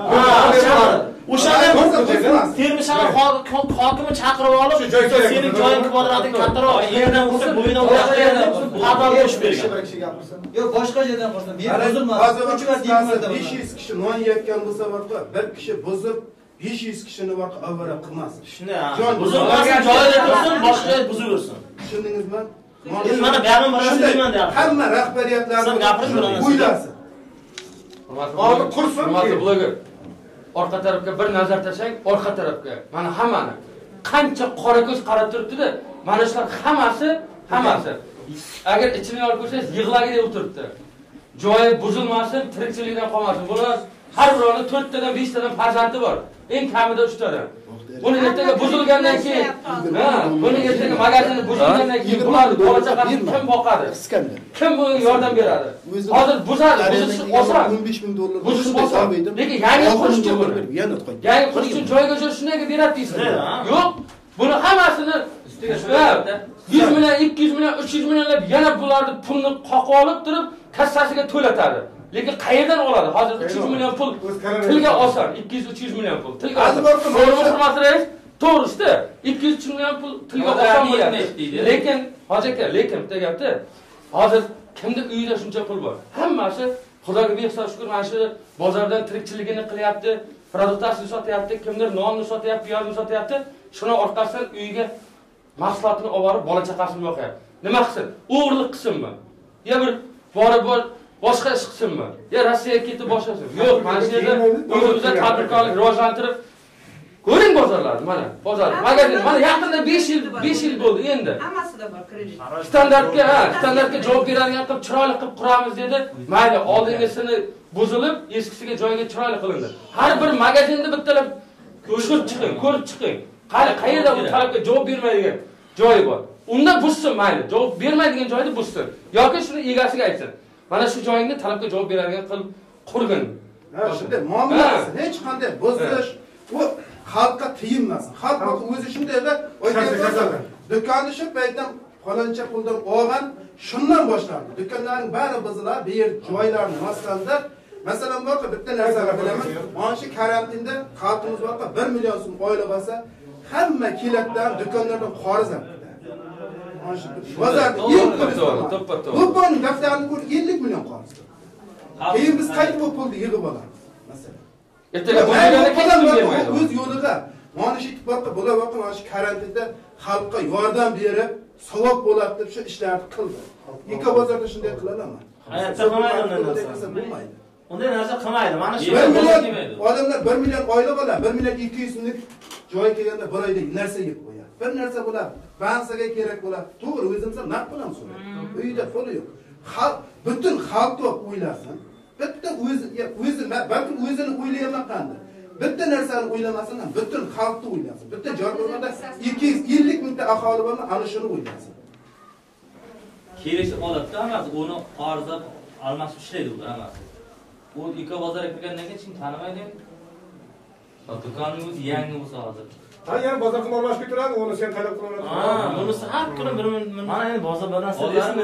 O'shanda Termiz shahar hokimi chaqirib olib, sening joying kvadrating kattaroq, yerdan o'tsa bo'yidan o'tib, parval qo'shib bergan. Yo'q, boshqa yerdan qursin. Men buzilmadi. uch marta ikki marta besh yuz kishi non yeyotgan bo'lsa, bir kishi buzib besh yuz kishini vaqt avvalo qilmas. Shunday. Buzilmasin, joyida tursin, boshqa joy buziversin. Tushundingizmi? Endi mana bu yerdan birasi deyman deyapti. Hamma rahbariyatlarni gapirish bilan o'ylasin. Hozir qursin. Hurmatli bloger. Orqa tarafga bir nazar tashlang, orqa tarafga. Mana hammani qancha qora ko'z qarab turibdi-da, mana shular hammasi, hammasi. Agar ichini olib ko'rsangiz, yig'lagida o'tiribdi. Joyi buzilmasin, tirikchilikdan qolmasin. Bular har birini to'rt tadan, besh tadan farzandi bor. Eng kamida uch tadan. Buni ertaga buzilgandan keyin, ha, buni ertaga magazinni buzilgandan keyin bularni bola-chaqasini kim boqadi? Kim bunga yordam beradi? Hozir buzadi, buzish oson. o'n besh ming dollar. Buzish oson. Lekin yangi qurish uchun buni. Yangi qurish uchun joyga joy shunday beradi deysiz. Yo'q, buni hammasini ustiga sho'yapti. yuz million, ikki yuz million, uch yuz millionlab yana bularni pulni qoqib olib turib, kassasiga to'latadi. Lekin qayerdan oladi? Hozir uch yuz million pul tilga oson, ikki yuz uch yuz million pul. Tilga oson. Hurmatli to'g'risi, ikki yuz uch million pul tilga oson bo'ladi. Lekin hozir aka, lekin bitta gapda, hozir kimda uyida shuncha pul bor? Hammasi Xudoga behisob shukr, mana shu bozordan tirikchiligini qilyapti, produktini sotyapti, kimdir nonni sotyapti, piyozni sotyapti. Shuni orqasidan uyiga mahsulotini olib borib, bola chaqasini boqyapti. Nima qilsin? O'g'irlik qilsinmi? Ya bir borib bor boshqa ish qilsinmi? Ya Rossiyaga ketib boshlasin. Yo'q, mana shu yerda o'zimizda tadbirkorlik rivojlantirib ko'ring bozorlarni, mana bozor, magazin, mana yaqinda besh yil, besh yil bo'ldi endi. Hammasida bor kredit. Standartga, ha, standartga javob beradigan qilib chiroyli qilib quramiz dedi. Mayli, oldingisini buzilib, eskisiga joyiga chiroyli qilindi. Har bir magazinda bittalab ko'rib chiqing, ko'rib chiqing. Qani qayerda bu talabga javob bermaydigan joyi bor. Unda buzsin mayli, javob bermaydigan joyda buzsin. Yoki shuni egasiga aytsin. Mana shu joyingda talabga javob beradigan qilib qurgin. Ha, shunday muomalasi hech qanday buzish, u xalqqa tiyinmasin. Xalq o'zi shunday deb aytadi. Do'konni shu paytdan faloncha puldan olgan shundan boshlandi. Do'konlarning bari buzilib, bu yer joylarni maskanda. Masalan, bo'lsa bitta narsani bilaman. Mana shu karantinda xalqimiz bo'lsa bir million so'm oila bo'lsa, hamma kelatdan do'konlardan qoriz oladi. Mana shu bozorda eng to'ppa-to'ppa. Bu pulning daftarini ko'rib ellik million qoriz. Keyin biz qaytib bu pulni yig'ib olamiz. Masalan. Ertaga bo'lganda qadam bermaydi. O'z yo'lida mana shu ittifoqqa bo'lar vaqt mana shu karantinda xalqqa yordam berib, savob bo'ladi deb shu ishlarni qildi. Ikki bozorda shunday qiladimi? Hayotda qilmaydi unday narsa. Bo'lmaydi. Unday narsa qilmaydi. Mana shu odamlar bir million oila bo'ladi, bir million ikki yuz so'mlik joy kelganda bir oyda narsa yeb qo'yadi. Bir narsa bo'ladi, bansaga kerak bo'ladi. To'g'ri, o'zimiz ham naq qilamiz uni. Uyda puli yo'q. Xalq, butun xalq o'ylasin. Bitta o'zi, o'zi balki o'zini o'ylayapmaqandi. Bitta narsani o'ylamasin ham, butun xalqni o'ylasin. Bitta joylarda ikki yuz ellik mingta aholi bormi, ana shuni o'ylasin. Kelishib oladida hammasi uni arzab almashib ishlaydi u hammasi. U ikki bozorga kirgandan keyin kim tanimaydi? Do'konning o'zi yangi bo'lsa hozir. Ha, yana bozorga almashib turadi, uni sen talab qilaveradi. Ha, bunisi har kuni bir mana endi bozor bilan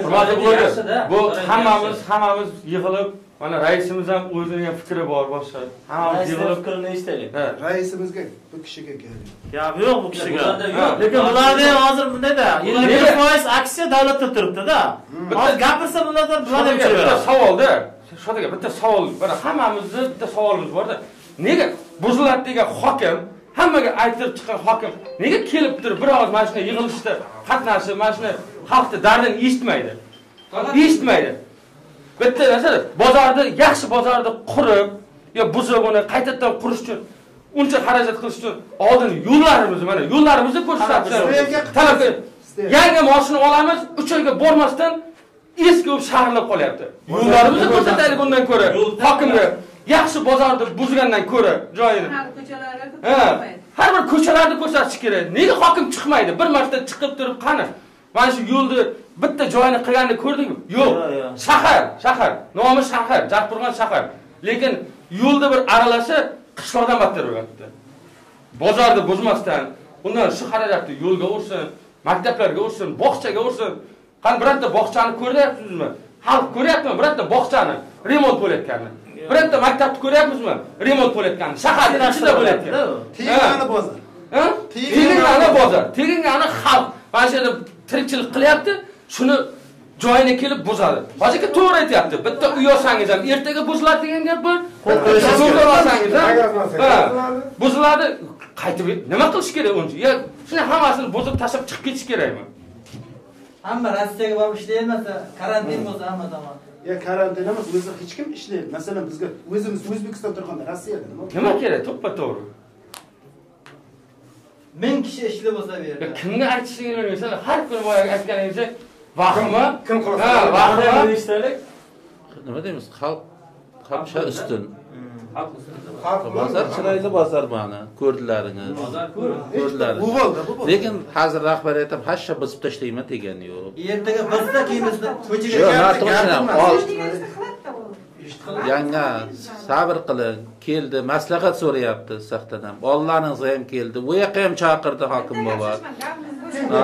Bu hammamiz, hammamiz yig'ilib, mana raisimiz ham o'zining fikri bor boshqa. Hammamiz yig'ilib fikrini eshitaylik. Raisimizga bu kishiga kerak. Gap yo'q bu kishiga. Lekin bularda hozir bundayda ellik foiz aksiya davlatda turibdi-da. Hozir gapirsa bulardan bulardan bitta savolda, shodaga bitta savol, mana hammamizning bitta savolimiz bor-da. Nega buziladi degan hokim, hammaga aytib chiqqan hokim, nega kelib turib bir oz mana shunday yig'ilishda qatnashib, mana shunday xalqni dardini eshitmaydi? Eshitmaydi. Bitta narsa, bozorda, yaxshi bozorda qurib, yo buzib uni qaytadan qurish uchun uncha xarajat qilish uchun oldin yo'llarimizni, mana yo'llarimizni ko'rsatib, talab yangi mashina olamiz, uch oyga bormasdan eski bo'lib shaharlab qolyapti. Yo'llarimizni ko'rsataylik bundan ko'ra. Hokimga yaxshi bozorda buzgandan ko'ra joyini. Ha, har bir ko'chalarni ko'rsatish kerak. Nega hokim chiqmaydi? Bir marta chiqib turib qani? Mana shu yo'lni bitta joyini qilganini ko'rdingmi? Yo'q. Shahar, shahar, nomi shahar, Jaqburg'on shahar. Lekin yo'lda bir aralasa qishloqdan battar bo'lyapti. Bozorda buzmasdan, undan shu xarajatni yo'lga ursin, maktablarga ursin, bog'chaga ursin. Qani birorta bog'chani ko'ryapsizmi? Xalq ko'ryaptimi birorta bog'chani remont bo'layotganini? Birorta maktabni ko'ryapmizmi? Remont bo'layotganini. Shaharning ichida bo'layotgan. Tegingani bozor. Ha? Tegingani bozor. Tegingani xalq. Mana shu yerda tirikchilik qilyapti, shuni joyini kelib buzadi. Hozirga to'g'ri aytyapti. Bitta uy olsangiz ham ertaga buziladi degan gap bor. Qo'lga olsangiz ham buziladi. Qaytib nima qilish kerak uncha? Ya shuni hammasini buzib tashlab chiqib ketish kerakmi? Hamma Rossiyaga borib ishlayolmasa, karantin bo'lsa hamma tomon. Ya karantin emas, o'zi hech kim ishlaydi. Masalan, bizga o'zimiz O'zbekiston turganda Rossiyada nima? Nima kerak? To'ppa to'g'ri. ming kishi ishli bo'lsa bu yerda. Kimga aytishingni bilmaysan, har kuni boyaga aytganingizda vahima, kim qiladi? Ha, vahima deyishlik. Nima deymiz? Xalq hamsha ustun. Xalq ustun. Bozor chiroyli bozor mana, ko'rdilaringiz. Bozor ko'rdi. Ko'rdilaringiz. Bu bo'ldi, bu bo'ldi. Lekin hozir rahbariyat ham hashsha buzib tashlayman degani yo'q. Ertaga bizda kiyimimizni ko'chaga Yo'q, chiqarib Yanga sabr qiling. Keldi, maslahat so'rayapti saxtadan ham. Bolalaringiz ham keldi. Bu yoqqa ham chaqirdi hokim bobo. Ha?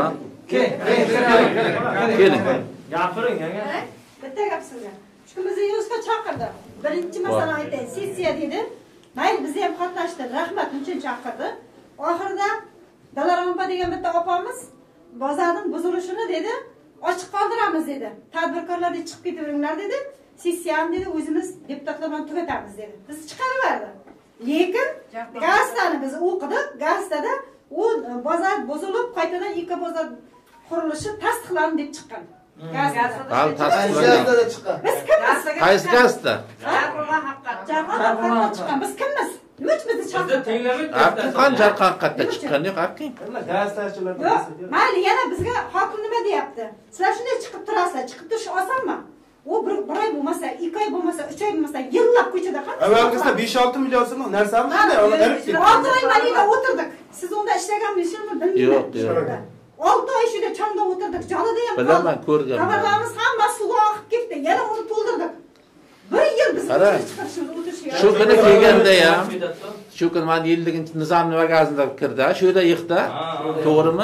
Keling. Gapiring, yanga. Bitta gap sizga. Shu bizni yuzga chaqirdi. Birinchi masala aytay, sessiya dedi. Mayli biz ham qatnashdik. Rahmat uchun chaqirdi. Oxirida Dalarampa degan bitta opamiz bozorning buzilishini dedi, ochiq qoldiramiz dedi. Tadbirkorlarga chiqib ketaveringlar dedi. Sessiyam dedi, o'zimiz deputatlar bilan tugatamiz dedi. Biz chiqaraverdi. Lekin gazetani biz o'qidik. Gazetada u bozor buzilib, qaytadan ikki bozor qurilishi tasdiqlandi deb chiqqan. Hal tasdiqlangan. Biz kimmiz? Qaysi gazeta? Jarqon haqqat. Jarqon haqqat chiqqan. Biz kimmiz? Nima uchun bizni Bizda chaqirdi? tenglamay Haqqi qan jarqon haqqatda chiqqan yo'q, haqqi. Gazetachilar. Yo'q, mayli yana bizga hokim nima deyapti? Sizlar shunday chiqib turasizlar, chiqib turish osonmi? U bir bir oy bo'lmasa, ikki oy bo'lmasa, uch oy bo'lmasa, yillab ko'chada qanday? Avvalgizda besh olti million so'm narsamiz shunday olib ketdik. olti oy malida o'tirdik. Siz unda ishlaganmisizmi bilmayman. Yo'q, yo'q. olti oy shunda chamda o'tirdik. Jonida ham bilaman, ko'rganman. Xabarlarimiz hammasi suv oqib ketdi. Yana uni to'ldirdik. Bir yil biz chiqarishimiz o'tirishga. Shu kuni kelganda ham, shu kuni men yillik nizomli magazinda kirdi, shu yerda yiqdi. To'g'rimi?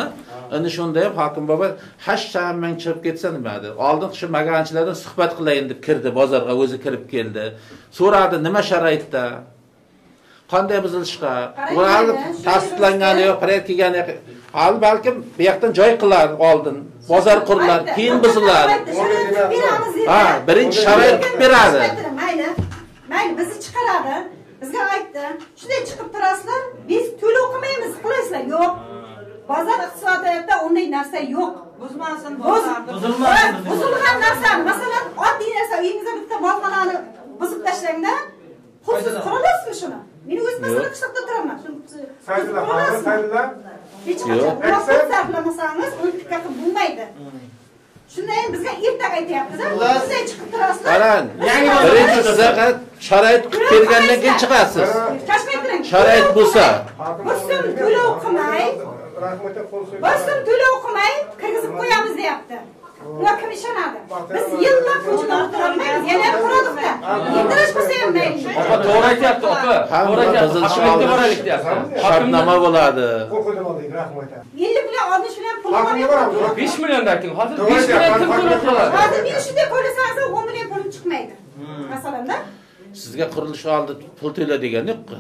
Endi shunda ham hokim bobo hash chamang chiqib ketsa nima dedi. Oldin shu maganchilardan suhbat qilayin deb kirdi, bozorga o'zi kirib keldi. So'radi, nima sharoitda? Qanday buzilishga? Ularni tasdiqlangani yo'q, qaror kelgani yo'q. Hal balkim bu yoqdan joy qilar oldin, bozor qurilar, keyin buziladi. Ha, birinchi sharoit beradi. Mayli. Mayli, bizni chiqaradi. Bizga aytdi. Shunday chiqib turasizlar, biz to'lov qilmaymiz, qilasizlar. Yo'q. Bozor iqtisodiyotda unday narsa yo'q. Buzmasin bozor. Buzilmasin. Buzilgan narsa, masalan, oddiy narsa, uyingizda bitta bolxonani buzib tashlangda, xudsiz quralasizmi shuni? Men o'z masalan qishloqda turaman. Saytlar, saytlar. Hech qachon vaqt sarflamasangiz, uni fikr qilib bo'lmaydi. Shunday bizga ertaga aytyapmiz, sizlar chiqib turasizlar. Qarang, birinchi sizga sharoit bergandan keyin chiqasiz. Sharoit bo'lsa, Bosim to'lov qilmay, bosim to'lov qilmay kirgizib qo'yamiz deyapti. Ular kim ishonadi? Biz yillab ko'chada o'tiramiz, yana quradikda. Yetirish bo'lsa ham mayli. Opa, to'g'ri aytyapti, opa. To'g'ri aytyapti. Hokimlikka boraylik deyapti. Shartnoma bo'ladi. ellik million oltmish million pul olib besh million ayting. Hozir besh million kim to'lab qiladi? Hozir men shunday qo'ysangiz o'n million pul chiqmaydi. Masalanda Sizga qurilish oldi pul to'la degan yo'q-ku.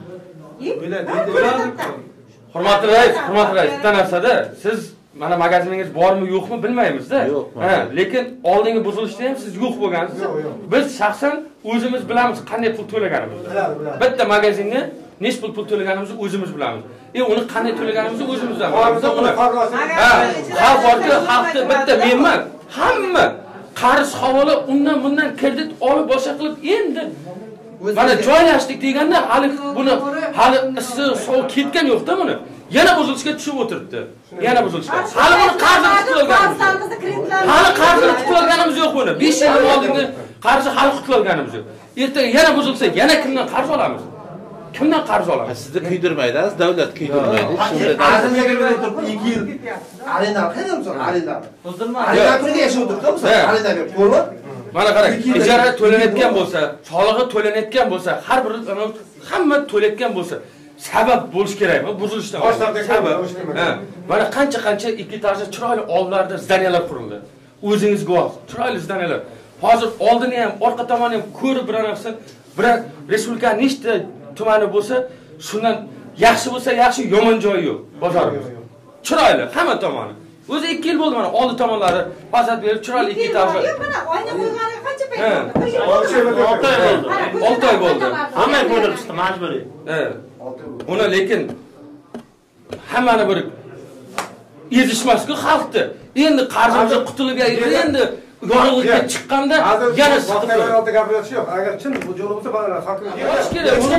Hurmatli rais, hurmatli rais, bitta narsada siz mana magaziningiz bormi yo'qmi bilmaymiz-da. Ha, lekin oldingi buzilishda ham siz yo'q bo'lgansiz. Biz shaxsan o'zimiz bilamiz qanday pul to'laganimizni. Bitta magazinga nech pul pul to'laganimizni o'zimiz bilamiz. E uni qanday to'laganimizni o'zimiz bilamiz. Ha, xalq borki, xalqni bitta menman, hamma qarz havola undan bundan kredit olib boshqa qilib endi mana joylashdik deganda hali buni hali issiq sovuq ketgan yo'q-da buni. Yana buzilishga tushib o'tiribdi. Yana buzilishga. Hali buni qarzini qutlaganimiz yo'q. Hali qarzini qutlaganimiz yo'q buni. besh yil oldingi qarzi hali qutlaganimiz yo'q. Ertaga yana buzilsa, yana kimdan qarz olamiz? Kimdan qarz olamiz? Sizni kuydirmaydi, davlat kuydirmaydi. Shunday qarzimga kirib o'tirib ikki yil arenda qildim, arenda. Buzilmadi. Arenda pulga yashab o'tiribdi, arenda berib to'lab. Mana qarang, ijara to'lanayotgan bo'lsa, solig'i to'lanayotgan bo'lsa, har bir hamma to'layotgan bo'lsa, sabab bo'lish kerakmi? Buzilishdan sabab. Ha, mana qancha-qancha ikki etajli chiroyli ovlarda zdaniyalar qurildi. O'zingiz guvoh, chiroyli zdaniyalar. Hozir oldini ham, orqa tomoni ham ko'rib bir narsa, bir respublika nechta tumani bo'lsa, shundan yaxshi bo'lsa, yaxshi, yomon joyi yo'q bozorimiz. Chiroyli hamma tomoni. O'zi ikki yil bo'ldi mana oldi tomonlari fasad berib chiroyli ikki etajli. Mana oyna qo'yganiga qancha payt bo'ldi? olti oy bo'ldi. Hamma qo'ydirishdi majburiy. Ha. Uni lekin hammani bir ezishmas-ku xalqni. Endi qarzimizni qutulib endi yorug'likka chiqqanda yana siqib gapirish yo'q. Agar chin bu yo'l bo'lsa, bolalar hokimga bosh kerak. Uni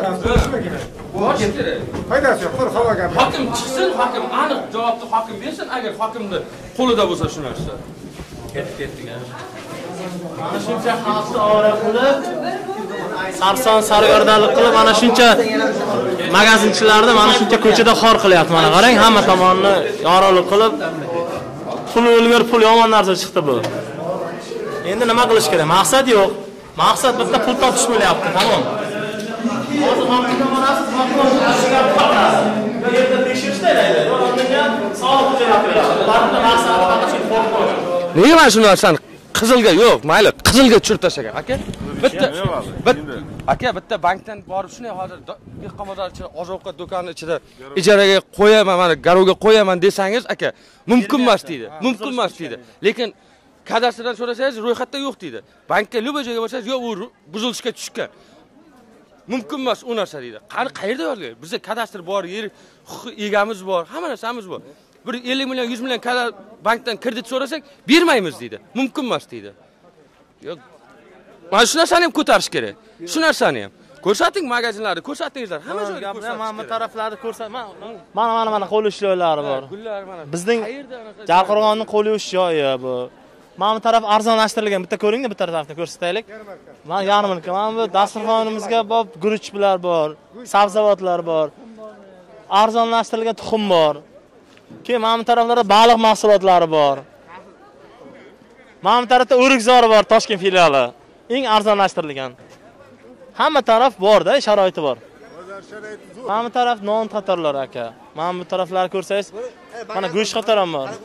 bosh kerak. Foydasi yo'q. Qo'l havo gapir. Hokim chiqsin, hokim aniq javobni hokim bersin, agar hokimni qo'lida bo'lsa shu narsa. Ketib ketdik. Mana shuncha xalqni ovora qilib, sarson sargardalik qilib, mana shuncha magazinchilarni mana shuncha ko'chada xor qilyapti. Mana qarang, hamma tomonni yorug'lik qilib, pul o'lgur, pul yomon narsa chiqdi bu. Endi nima qilish kerak? Maqsad yo'q. Maqsad bitta pul topish bo'lyapti, tamom. Hozir hokimga borasiz, hokim ishga qatnashadi. Bu yerda tekshirishda deydi. Yo'lga soliq hujjat beradi. Ularning maqsadi faqat shu qo'rqoq. Nega mana shu narsani qizilga yo'q, mayli, qizilga tushirib tashlagan, aka. Bitta aka bitta bankdan borib shunday hozir dehqon bozor ichida oziq-ovqat do'koni ichida ijaraga qo'yaman, mana garovga qo'yaman desangiz, aka, mumkin emas deydi. Mumkin emas deydi. Lekin kadastrdan so'rasangiz, ro'yxatda yo'q deydi. Bankka luba joyga borsangiz, yo'q, u buzilishga tushgan. Mumkin emas u narsa deydi. Qani qayerda yozilgan? Bizda kadastr bor, yer egamiz bor, hamma narsamiz bor. Bir ellik million, yuz million kadar bankdan kredit so'rasak, bermaymiz deydi. Mumkin emas deydi. Yo'q. Mana shu narsani ham ko'tarish kerak. Shu narsani ham. Ko'rsating magazinlarni, ko'rsatingizlar. Hamma joyda ko'rsating. Mana bu taraflarni ko'rsat. Mana mana mana qo'l ish joylari bor. Bizning Jarqo'rg'onning qo'l ish joyi bu. Mana bu taraf arzonlashtirilgan. Bitta ko'ring-da, bitta tarafni ko'rsataylik. Mana yarmarka, mana bu dasturxonimizga bor, guruchlar bor, sabzavotlar bor. Arzonlashtirilgan tuxum bor. Keyin mana bu taraflarda baliq mahsulotlari bor. Mana bu tarafda o'rikzori bor, Toshkent filiali. Eng arzonlashtirilgan. Hamma taraf bor-da, sharoiti bor. Mana bu taraf non qatorlar aka. Mana bu taraflarni ko'rsangiz, mana go'sht qator ham bor.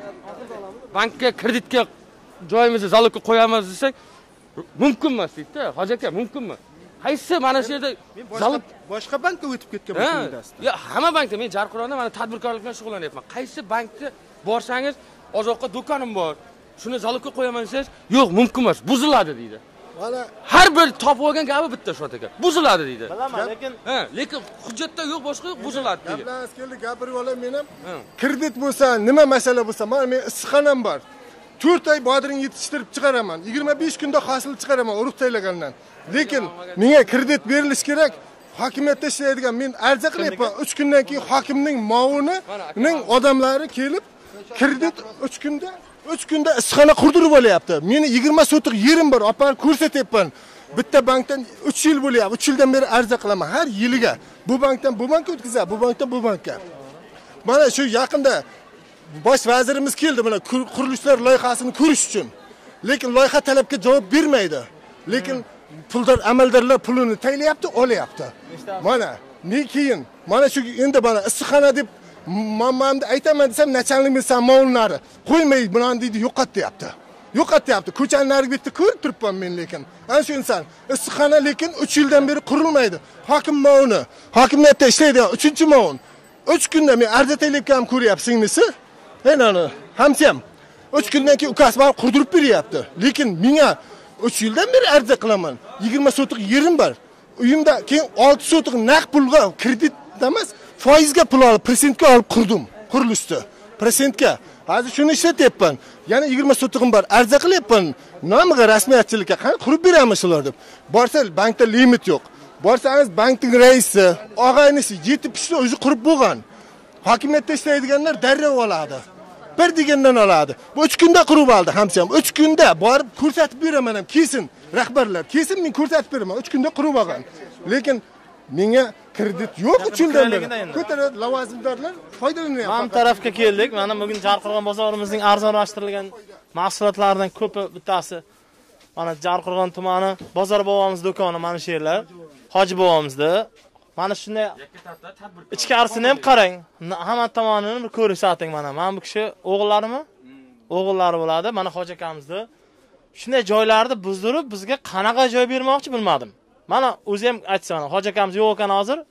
Bankka kreditga joyimizni zalogga qo'yamiz desak, mumkin emas deydi. Hoji aka, mumkinmi? Qaysi mana shu yerda zalog boshqa bankka o'tib ketgan bo'lsa, yo, hamma bankda men Jarqo'rg'onda mana tadbirkorlik bilan shug'ullanyapman. Qaysi bankda borsangiz, ozoqqa do'konim bor. Shuni zalogga qo'yaman desangiz, yo'q, mumkin emas, buziladi deydi. Mana har bir topib olgan gapi bitta shu aka. Buziladi deydi. Bilaman, lekin ha, lekin hujjatda yo'q, boshqa yo'q, buziladi deydi. Gaplarimiz keldi, gapirib olay men ham. Kredit bo'lsa, nima masala bo'lsa, mana men issiqxonam bor. to'rt oy bodring yetishtirib chiqaraman. yigirma besh kunda hosil chiqaraman urug' taylagandan. Lekin menga kredit berilish kerak. Hokimiyatda ishlaydigan men arza qilyapman. uch kundan keyin hokimning muovinining odamlari kelib kredit uch kunda uch kunda issiqxona qurdirib olyapti. Meni yigirma sotiq yerim bor, opar ko'rsatyapman. Bitta bankdan uch yil bo'lyapti. uch yildan beri arza qilaman har yiliga. Bu bankdan bu bankka o'tkazadi, bu bankdan bu bankka. Mana shu yaqinda bosh vazirimiz keldi mana qurilishlar loyihasini ko'rish uchun. Lekin loyiha talabga javob bermaydi. Lekin puldor amaldorlar pulini taylayapti, olyapti. Mana ne keyin mana shu endi mana issiqxona deb mamamni aytaman desam, nachalnik bilsam ma'lumlari qo'ymay buni deydi yo'qotyapti. Yo'qotyapti. Ko'chaning narigi betida ko'rib turibman men lekin. Ana shu inson issiqxona lekin uch yildan beri qurilmaydi. Hokim ma'lumi, hokimiyatda ishlaydigan uchinchi ma'lum. uch kunda men arza taylayotganim ko'ryapsiz singlisi. Aynan hamsi ham uch kundan keyin ukasi bor qurdirib beryapti. Lekin menga uch yildan beri arza qilaman. yigirma sotiq yerim bor. Uyimda keyin olti sotiq naqd pulga kredit emas, foizga pul olib, prosentga olib qurdim. Qurilishdi. Prosentga. Hozir shuni ishlatyapman. Yana yigirma sotiqim bor. Arza qilyapman. Nomiga rasmiyatchilikka qani qurib beramiz shular deb. Borsa bankda limit yo'q. Borsangiz bankning raisi, og'aynisi yetib pishdi o'zi qurib bo'lgan. Hokimiyatda ishlaydiganlar darrov oladi. Bir degandan oladi. Bu uch kunda qurib oldi hamsi ham. uch kunda borib ko'rsatib beraman ham, kesin rahbarlar, kesin men ko'rsatib beraman. uch kunda qurib olgan. Lekin menga kredit yo'q uch yildan beri. Ko'taradi lavozimdorlar foydalanyapti. Mana tarafga keldik. Mana bugun Jarqo'rg'on bozorimizning arzonlashtirilgan mahsulotlaridan ko'pi bittasi mana Jarqo'rg'on tumani bozor bobomiz do'koni mana shu yerlar. Hoji bobomizda mana shunday ichkarisini ham qarang. Hamma tomonini bir ko'rsating mana. Mana bu kishi o'g'illarimi? O'g'illari bo'ladi. Mana hoji akamizda shunday joylarni buzdirib bizga qanaqa joy bermoqchi bilmadim. Mana o'zi ham aytsa mana hoji akamiz yo'q ekan hozir.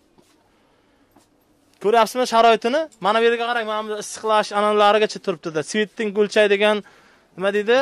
Ko'ryapsizmi sharoitini? Mana bu yerga qarang, mana bu issiqlash analarigacha turibdi-da. Svetning gulchay degan nima deydi?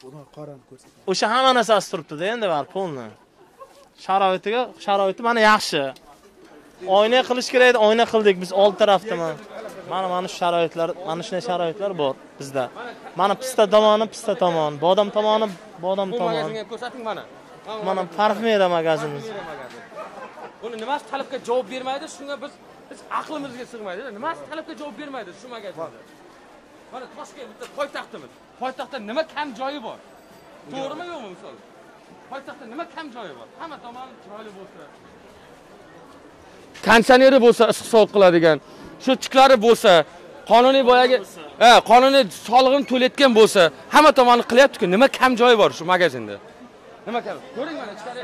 O'sha hamma narsasi turibdi-da, endi bor polni. Sharoitiga, sharoiti mana yaxshi. Oyna qilish kerak edi, oyna qildik biz old tarafda mana. Mana mana shu sharoitlar, mana shunday sharoitlar bor bizda. Mana pista tomoni, pista tomon, bodom tomoni, bodom tomon. Ko'rsating mana. Mana parfumeriya magazinimiz. Buni nimasi talabga javob bermaydi? Shunga biz biz aqlimizga sig'maydi. Nimasi talabga javob bermaydi shu magazinda? Mana Toshkentda poytaxtimiz. Poytaxtda nima kam joyi bor? To'g'rimi yo'qmi misol? Poytaxtda nima kam joyi bor? Hamma tomon chiroyli bo'lsa. Konditsioneri bo'lsa, issiq sovuq qiladigan, shu chiklari bo'lsa, qonuniy boyagi, ha, qonuniy solig'ini to'layotgan bo'lsa, hamma tomonni qilyapti-ku, nima kam joyi bor shu magazinda? Nima kam? Ko'ring mana ichkari.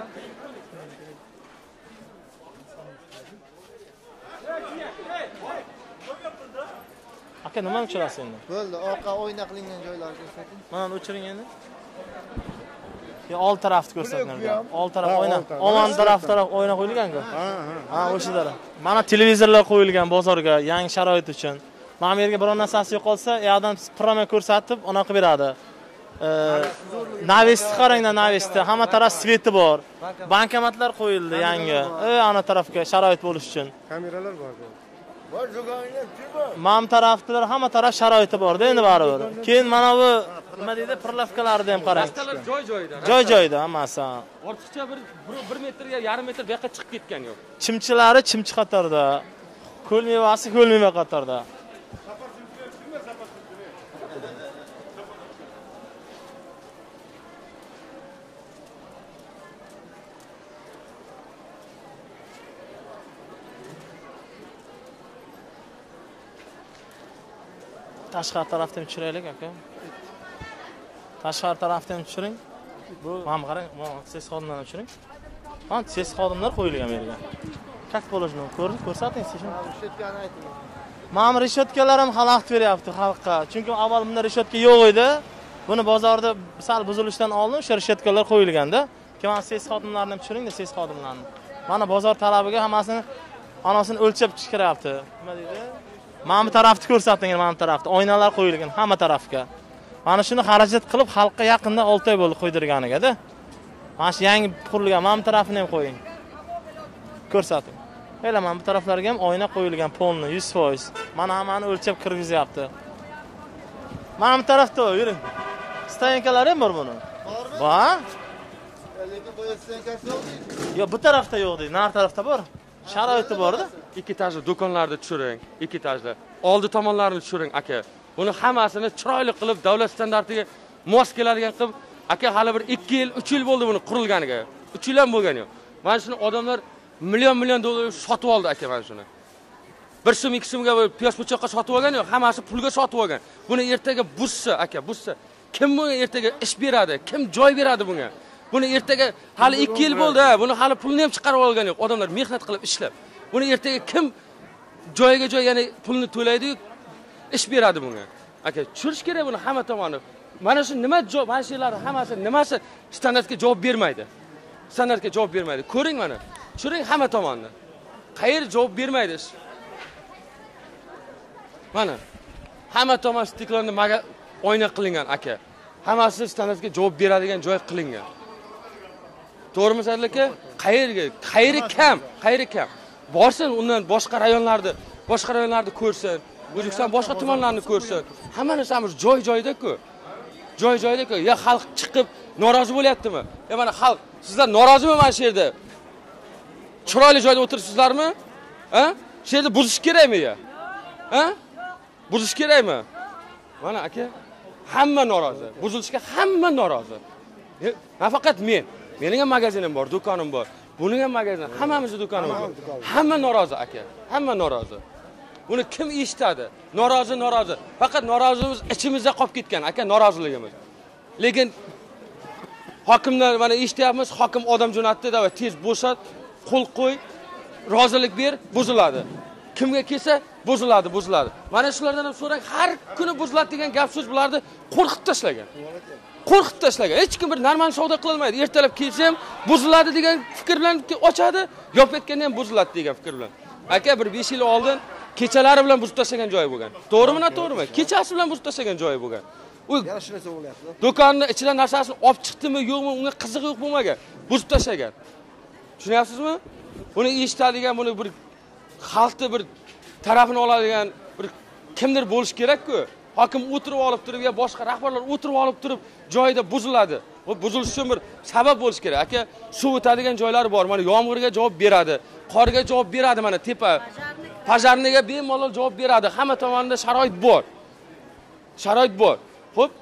Aka, nima uchirasiz endi? Bo'ldi, orqa oyna qilingan joylarni ko'rsating. Mana o'chiring endi. Yo, old tarafni ko'rsatganlar. Old taraf oyna. Omon taraf taraf oyna qo'yilgan-ku. Ha, ha. Ha, o'sha taraf. Mana televizorlar qo'yilgan bozorga, yangi sharoit uchun. Mana bu yerga biror narsasi yo'qolsa, u yerdan promga ko'rsatib, ona qilib beradi. Navesti qaranglar, navesti, hamma taraf sveti bor. Bankomatlar qo'yildi yangi. Ey, ana tarafga sharoit bo'lish uchun. Kameralar bor. Bor, jo'g'inglar kim? Mam taraflar, hamma taraf sharoiti bor-da endi baribir. Keyin mana bu nima deydi, pirlavkalarni ham qarang. Rastalar joy-joyida. Joy-joyida hammasi. Ortiqcha bir bir metrga, yarim metr bu yoqqa chiqib ketgan yo'q. Chimchilari chimchi qatorda. Ko'l mevasi ko'l meva qatorda. Tashqari tarafdan tushiraylik aka. Tashqari tarafdan tushiring. Bu mana qarang, mana ses xodimlarni tushiring. Mana ses xodimlar qo'yilgan bu yerga. Как положено? Ko'rdi, ko'rsating siz. Mana rishotkalar ham xalaqit beryapti xalqqa. Chunki avval bunda rishotka yo'q edi. Buni bozorda sal buzilishdan oldin o'sha rishotkalar qo'yilganda, keyin mana ses xodimlarini ham tushiringda, ses xodimlarini. Mana bozor talabiga hammasini anasini o'lchab chiqaryapti. Nima deydi? Mana bu tarafni ko'rsating, mana bu tarafda oynalar qo'yilgan hamma tarafga. Mana shuni xarajat qilib xalqqa yaqinda olti oy bo'ldi qo'ydirganiga-da. Mana shu yangi qurilgan mana bu tarafini ham qo'ying. Ko'rsating. Hela mana bu taraflarga ham oyna qo'yilgan polni yuz foiz. Mana hammani o'lchab kirgizyapti. Mana bu tarafda yuring. Stankalar ham bor buni. Bormi? Bor. Lekin bu stankasi yo'q deydi. Yo'q, bu tarafda yo'q deydi. Nar tarafda bor. Sharoiti bor-da. Ikki etajli do'konlarni tushiring, ikki etajli. Oldi tomonlarini tushiring, aka. Buni hammasini chiroyli qilib, davlat standartiga mos keladigan qilib, aka hali bir ikki yil, uch yil bo'ldi buni qurilganiga. uch yil ham bo'lgani yo'q. Mana shuni odamlar million million dollar sotib oldi aka mana shuni. bir so'm, ikki so'mga piyoz po'choqqa sotib olgan yo'q, hammasi pulga sotib olgan. Buni ertaga buzsa, aka, buzsa, kim bunga ertaga ish beradi? Kim joy beradi bunga? Buni ertaga hali ikki yil bo'ldi, buni hali pulni ham chiqarib olgan yo'q. Odamlar mehnat qilib ishlab. Buni ertaga kim joyiga joy, ya'ni pulni to'laydi, ish beradi bunga? Aka, tushirish kerak buni hamma tomoni. Mana shu nima javob, mana shular hammasi nimasi standartga javob bermaydi. Standartga javob bermaydi. Ko'ring mana. Tushiring hamma tomonni. Qayeri javob bermaydi. Mana hamma tomon stiklonni oyna qilingan aka. Hammasi standartga javob beradigan joy qilingan. To'g'rimi aka? Qayerga? Qayeri kam? Qayeri kam? Borsin undan boshqa rayonlarda, boshqa rayonlarda ko'rsin. O'zbekiston boshqa tumanlarni ko'rsin. Hamma narsamiz joy-joyida-ku. Joy-joyida-ku. Ya xalq chiqib norozi bo'lyaptimi? Ya mana xalq, sizlar norozimi mana shu yerda? Chiroyli joyda o'tirsizlarmi? Ha? Shu yerda buzish kerakmi ya? Ha? Buzish kerakmi? Mana aka, hamma norozi. Buzilishga hamma norozi. Nafaqat men. Mening ham magazinim bor, do'konim bor. Buning ham magazin, hammamizning do'konimiz bor. Hamma norozi aka, hamma norozi. Buni kim eshitadi? Norozi, norozi. Faqat norozimiz ichimizda qolib ketgan aka, noroziligimiz. Lekin hokimlar mana eshityapmiz, hokim odam jo'natdi, da tez bo'shat, qo'l qo'y, rozilik ber, buziladi. Kimga kelsa buziladi, buziladi. Mana shulardan ham so'rang, har kuni buziladi degan gap so'z bularni qo'rqitib tashlagan. Qo'rqitib tashlagan. Hech kim bir normal savdo qila olmaydi. Ertalab kelsa ham buziladi degan fikr bilan ochadi, yopib ketganda ham buziladi degan fikr bilan. Aka bir besh yil oldin kechalari bilan buzib tashlagan joyi bo'lgan. To'g'rimi, noto'g'rimi? Kechasi bilan buzib tashlagan joyi bo'lgan. U yana shunday bo'lyapti. Do'konni ichidan narsasini olib chiqdimi, yo'qmi, unga qiziq yo'q bo'lmagan. Buzib tashlagan. Tushunyapsizmi? Buni eshitadigan, buni bir xalqni bir tarafini oladigan bir kimdir bo'lish kerak-ku. Hokim o'tirib olib turib, yo boshqa rahbarlar o'tirib olib turib joyida buziladi. Bu buzilish uchun bir sabab bo'lish kerak. Aka, suv o'tadigan joylari bor. Mana yomg'irga javob beradi, qorga javob beradi, mana tepa pajarniga bemalol javob beradi. Hamma tomonda sharoit bor. Sharoit bor. Xo'p.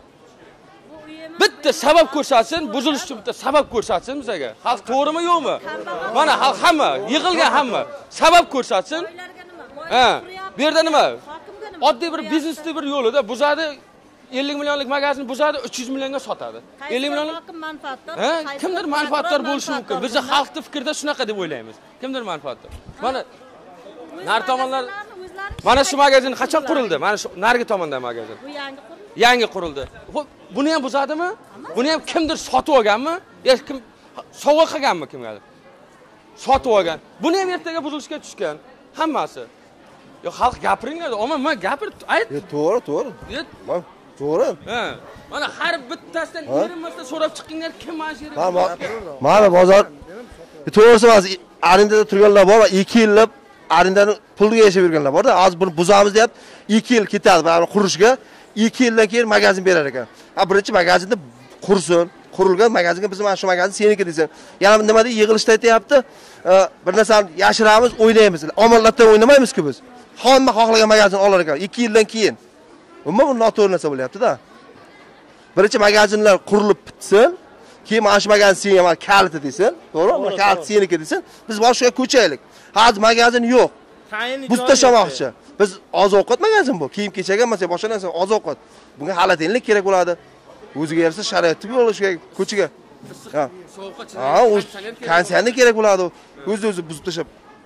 Bitta sabab ko'rsatsin, buzilish uchun bitta sabab ko'rsatsin bizga. Xalq to'g'rimi, yo'qmi? Mana xalq hamma, yig'ilgan hamma sabab ko'rsatsin. Ha, bu yerda nima? Oddiy bir biznesning bir yo'lida buzadi, ellik millionlik magazin buzadi, uch yuz millionga sotadi. ellik millionlik hokim manfaatdor. Ha, kimdir manfaatdor bo'lishi mumkin. Biz xalqning fikrida shunaqa deb o'ylaymiz. Kimdir manfaatdor. Mana nar tomonlar, mana shu magazin qachon qurildi? Mana shu nargi tomonda magazin. Bu yangi qurildi. Yangi qurildi. Xo'p, buni ham buzadimi? Buni ham kimdir sotib olganmi? Yo kim sovg'a qilganmi kimgadir? Sotib olgan. Buni ham ertaga buzilishga tushgan. Hammasi. Yo xalq gapiringlar, ammo men gapir, ayt. To'g'ri, to'g'ri. Men to'g'ri. Ha. Mana har bittasidan yigirmata so'rab chiqinglar, kim mana shu yerga? Mana bozor to'g'risi emas, arendada turganlar bor va ikki yillab arendani pulga yashab yurganlar bor-da. Hozir buni buzamiz deyapti. ikki yil ketadi mana qurishga. ikki yildan keyin magazin berar ekan. Ha, birinchi magazinni qursin, qurilgan magazinga biz mana shu magazin seniki desin. Yana nima deydi, yig'ilishda aytayapti, bir narsani yashiramiz, o'ynaymiz. Omonlatdan o'ynamaymiz-ku biz. Hamma xohlagan magazin olar ekan ikki yildan keyin. Umuman bu noto'g'ri narsa bo'lyapti-da. Birinchi magazinlar qurilib bitsin, keyin mana shu magazin senga mana kaliti desin, to'g'rimi? Mana kaliti seniki desin. Biz boshqa ko'chaylik. Hozir magazin yo'q. Buz tashlamoqchi. Biz oziq-ovqat magazin bu. Kiyim-kechak emas, boshqa narsa oziq-ovqat. Bunga xalatenlik kerak bo'ladi. O'ziga yarasha sharoitni bo'lishi kerak ko'chaga. Ha. Ha, konsiyani kerak bo'ladi. O'z-o'zi buzib tashlab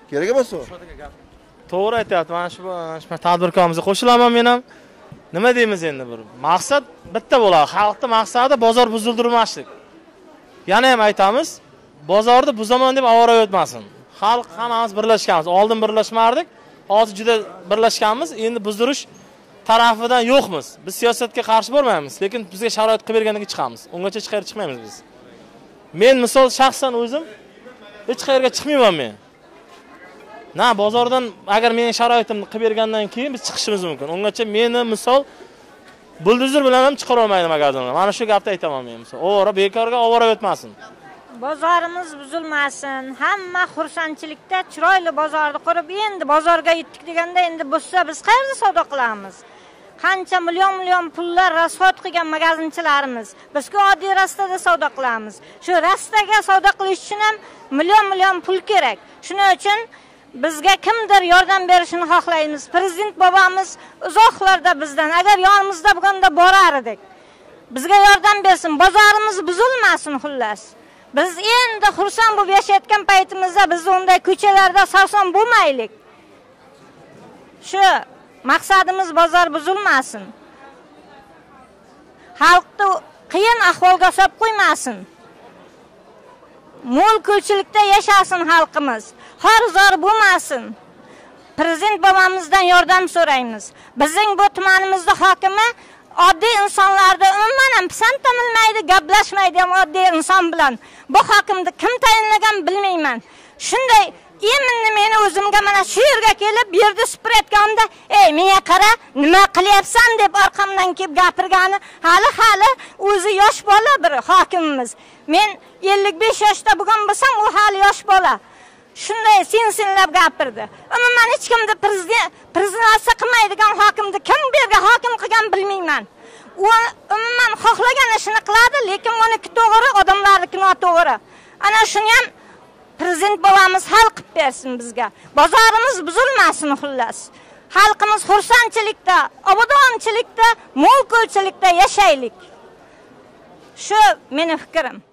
Kerak emas u. To'g'ri aytyapti. Mana shu shu tadbirkorimizni qo'shilaman men ham. Nima deymiz endi bir? Maqsad bitta bo'ladi. Xalqning maqsadi bozor buzildirmaslik. Yana ham aytamiz, bozorni buzaman deb avara o'tmasin. Xalq hammamiz birlashganmiz. Oldin birlashmardik, hozir juda birlashganmiz. Endi buzdirish tarafidan yo'qmiz. Biz siyosatga qarshi bo'lmaymiz, lekin bizga sharoit qilib bergandan keyin chiqamiz. Ungacha hech qayerga chiqmaymiz biz. Men misol shaxsan o'zim hech qayerga chiqmayman men. Na, bozordan agar mening sharoitimni qilib bergandan keyin biz chiqishimiz mumkin. Ungacha meni misol buldozer bilan ham chiqara olmaydi magazinga. Mana shu gapni aytaman men misol. Ovora bekorga ovora o'tmasin. Bozorimiz buzilmasin. Hamma xursandchilikda chiroyli bozorni qurib, endi bozorga yetdik deganda endi bo'lsa biz qayerda savdo qilamiz? Qancha million million pullar rasvot qilgan magazinchilarimiz. Biz-ku oddiy rastada savdo qilamiz. Shu rastaga savdo qilish uchun ham million million pul kerak. Shuning uchun bizga kimdir yordam berishini xohlaymiz. Prezident bobomiz uzoqlarda bizdan, agar yonimizda bo'lganda borar edik. Bizga yordam bersin, bozorimiz buzilmasin xullas. Biz endi xursand bo'lib yashayotgan paytimizda biz unday ko'chalarda sarson bo'lmaylik. Shu maqsadimiz bozor buzilmasin. Xalqni qiyin ahvolga solib qo'ymasin. Mo'l ko'lchilikda yashasin xalqimiz. Xor-zor bo'lmasin. Prezident bobomizdan yordam so'raymiz. Bizning bu tumanimizda hokimi oddiy insonlarni umuman ham pisand tamilmaydi, gaplashmaydi ham oddiy inson bilan. Bu hokimni kim tayinlagan bilmayman. Shunday eminni meni o'zimga mana shu yerga kelib, yerda supurayotganda, "Ey, menga qara, nima qilyapsan?" deb orqamdan kelib gapirgani, hali-hali o'zi yosh bola bir hokimimiz. Men ellik besh yoshda bo'lgan bo'lsam, u hali yosh bola. Shunday sen-senlab gapirdi. Umuman hech kimni prezident prezidentsa qilmaydigan hokimni kim berga hokim qilgan bilmayman. U umuman xohlagan ishini qiladi, lekin uniki to'g'ri, odamlarniki noto'g'ri. Ana shuni ham prezident bobomiz hal qilib bersin bizga. Bozorimiz buzilmasin xullas. Xalqimiz xursandchilikda, obodonchilikda, mo'l ko'lchilikda yashaylik. Shu meni fikrim.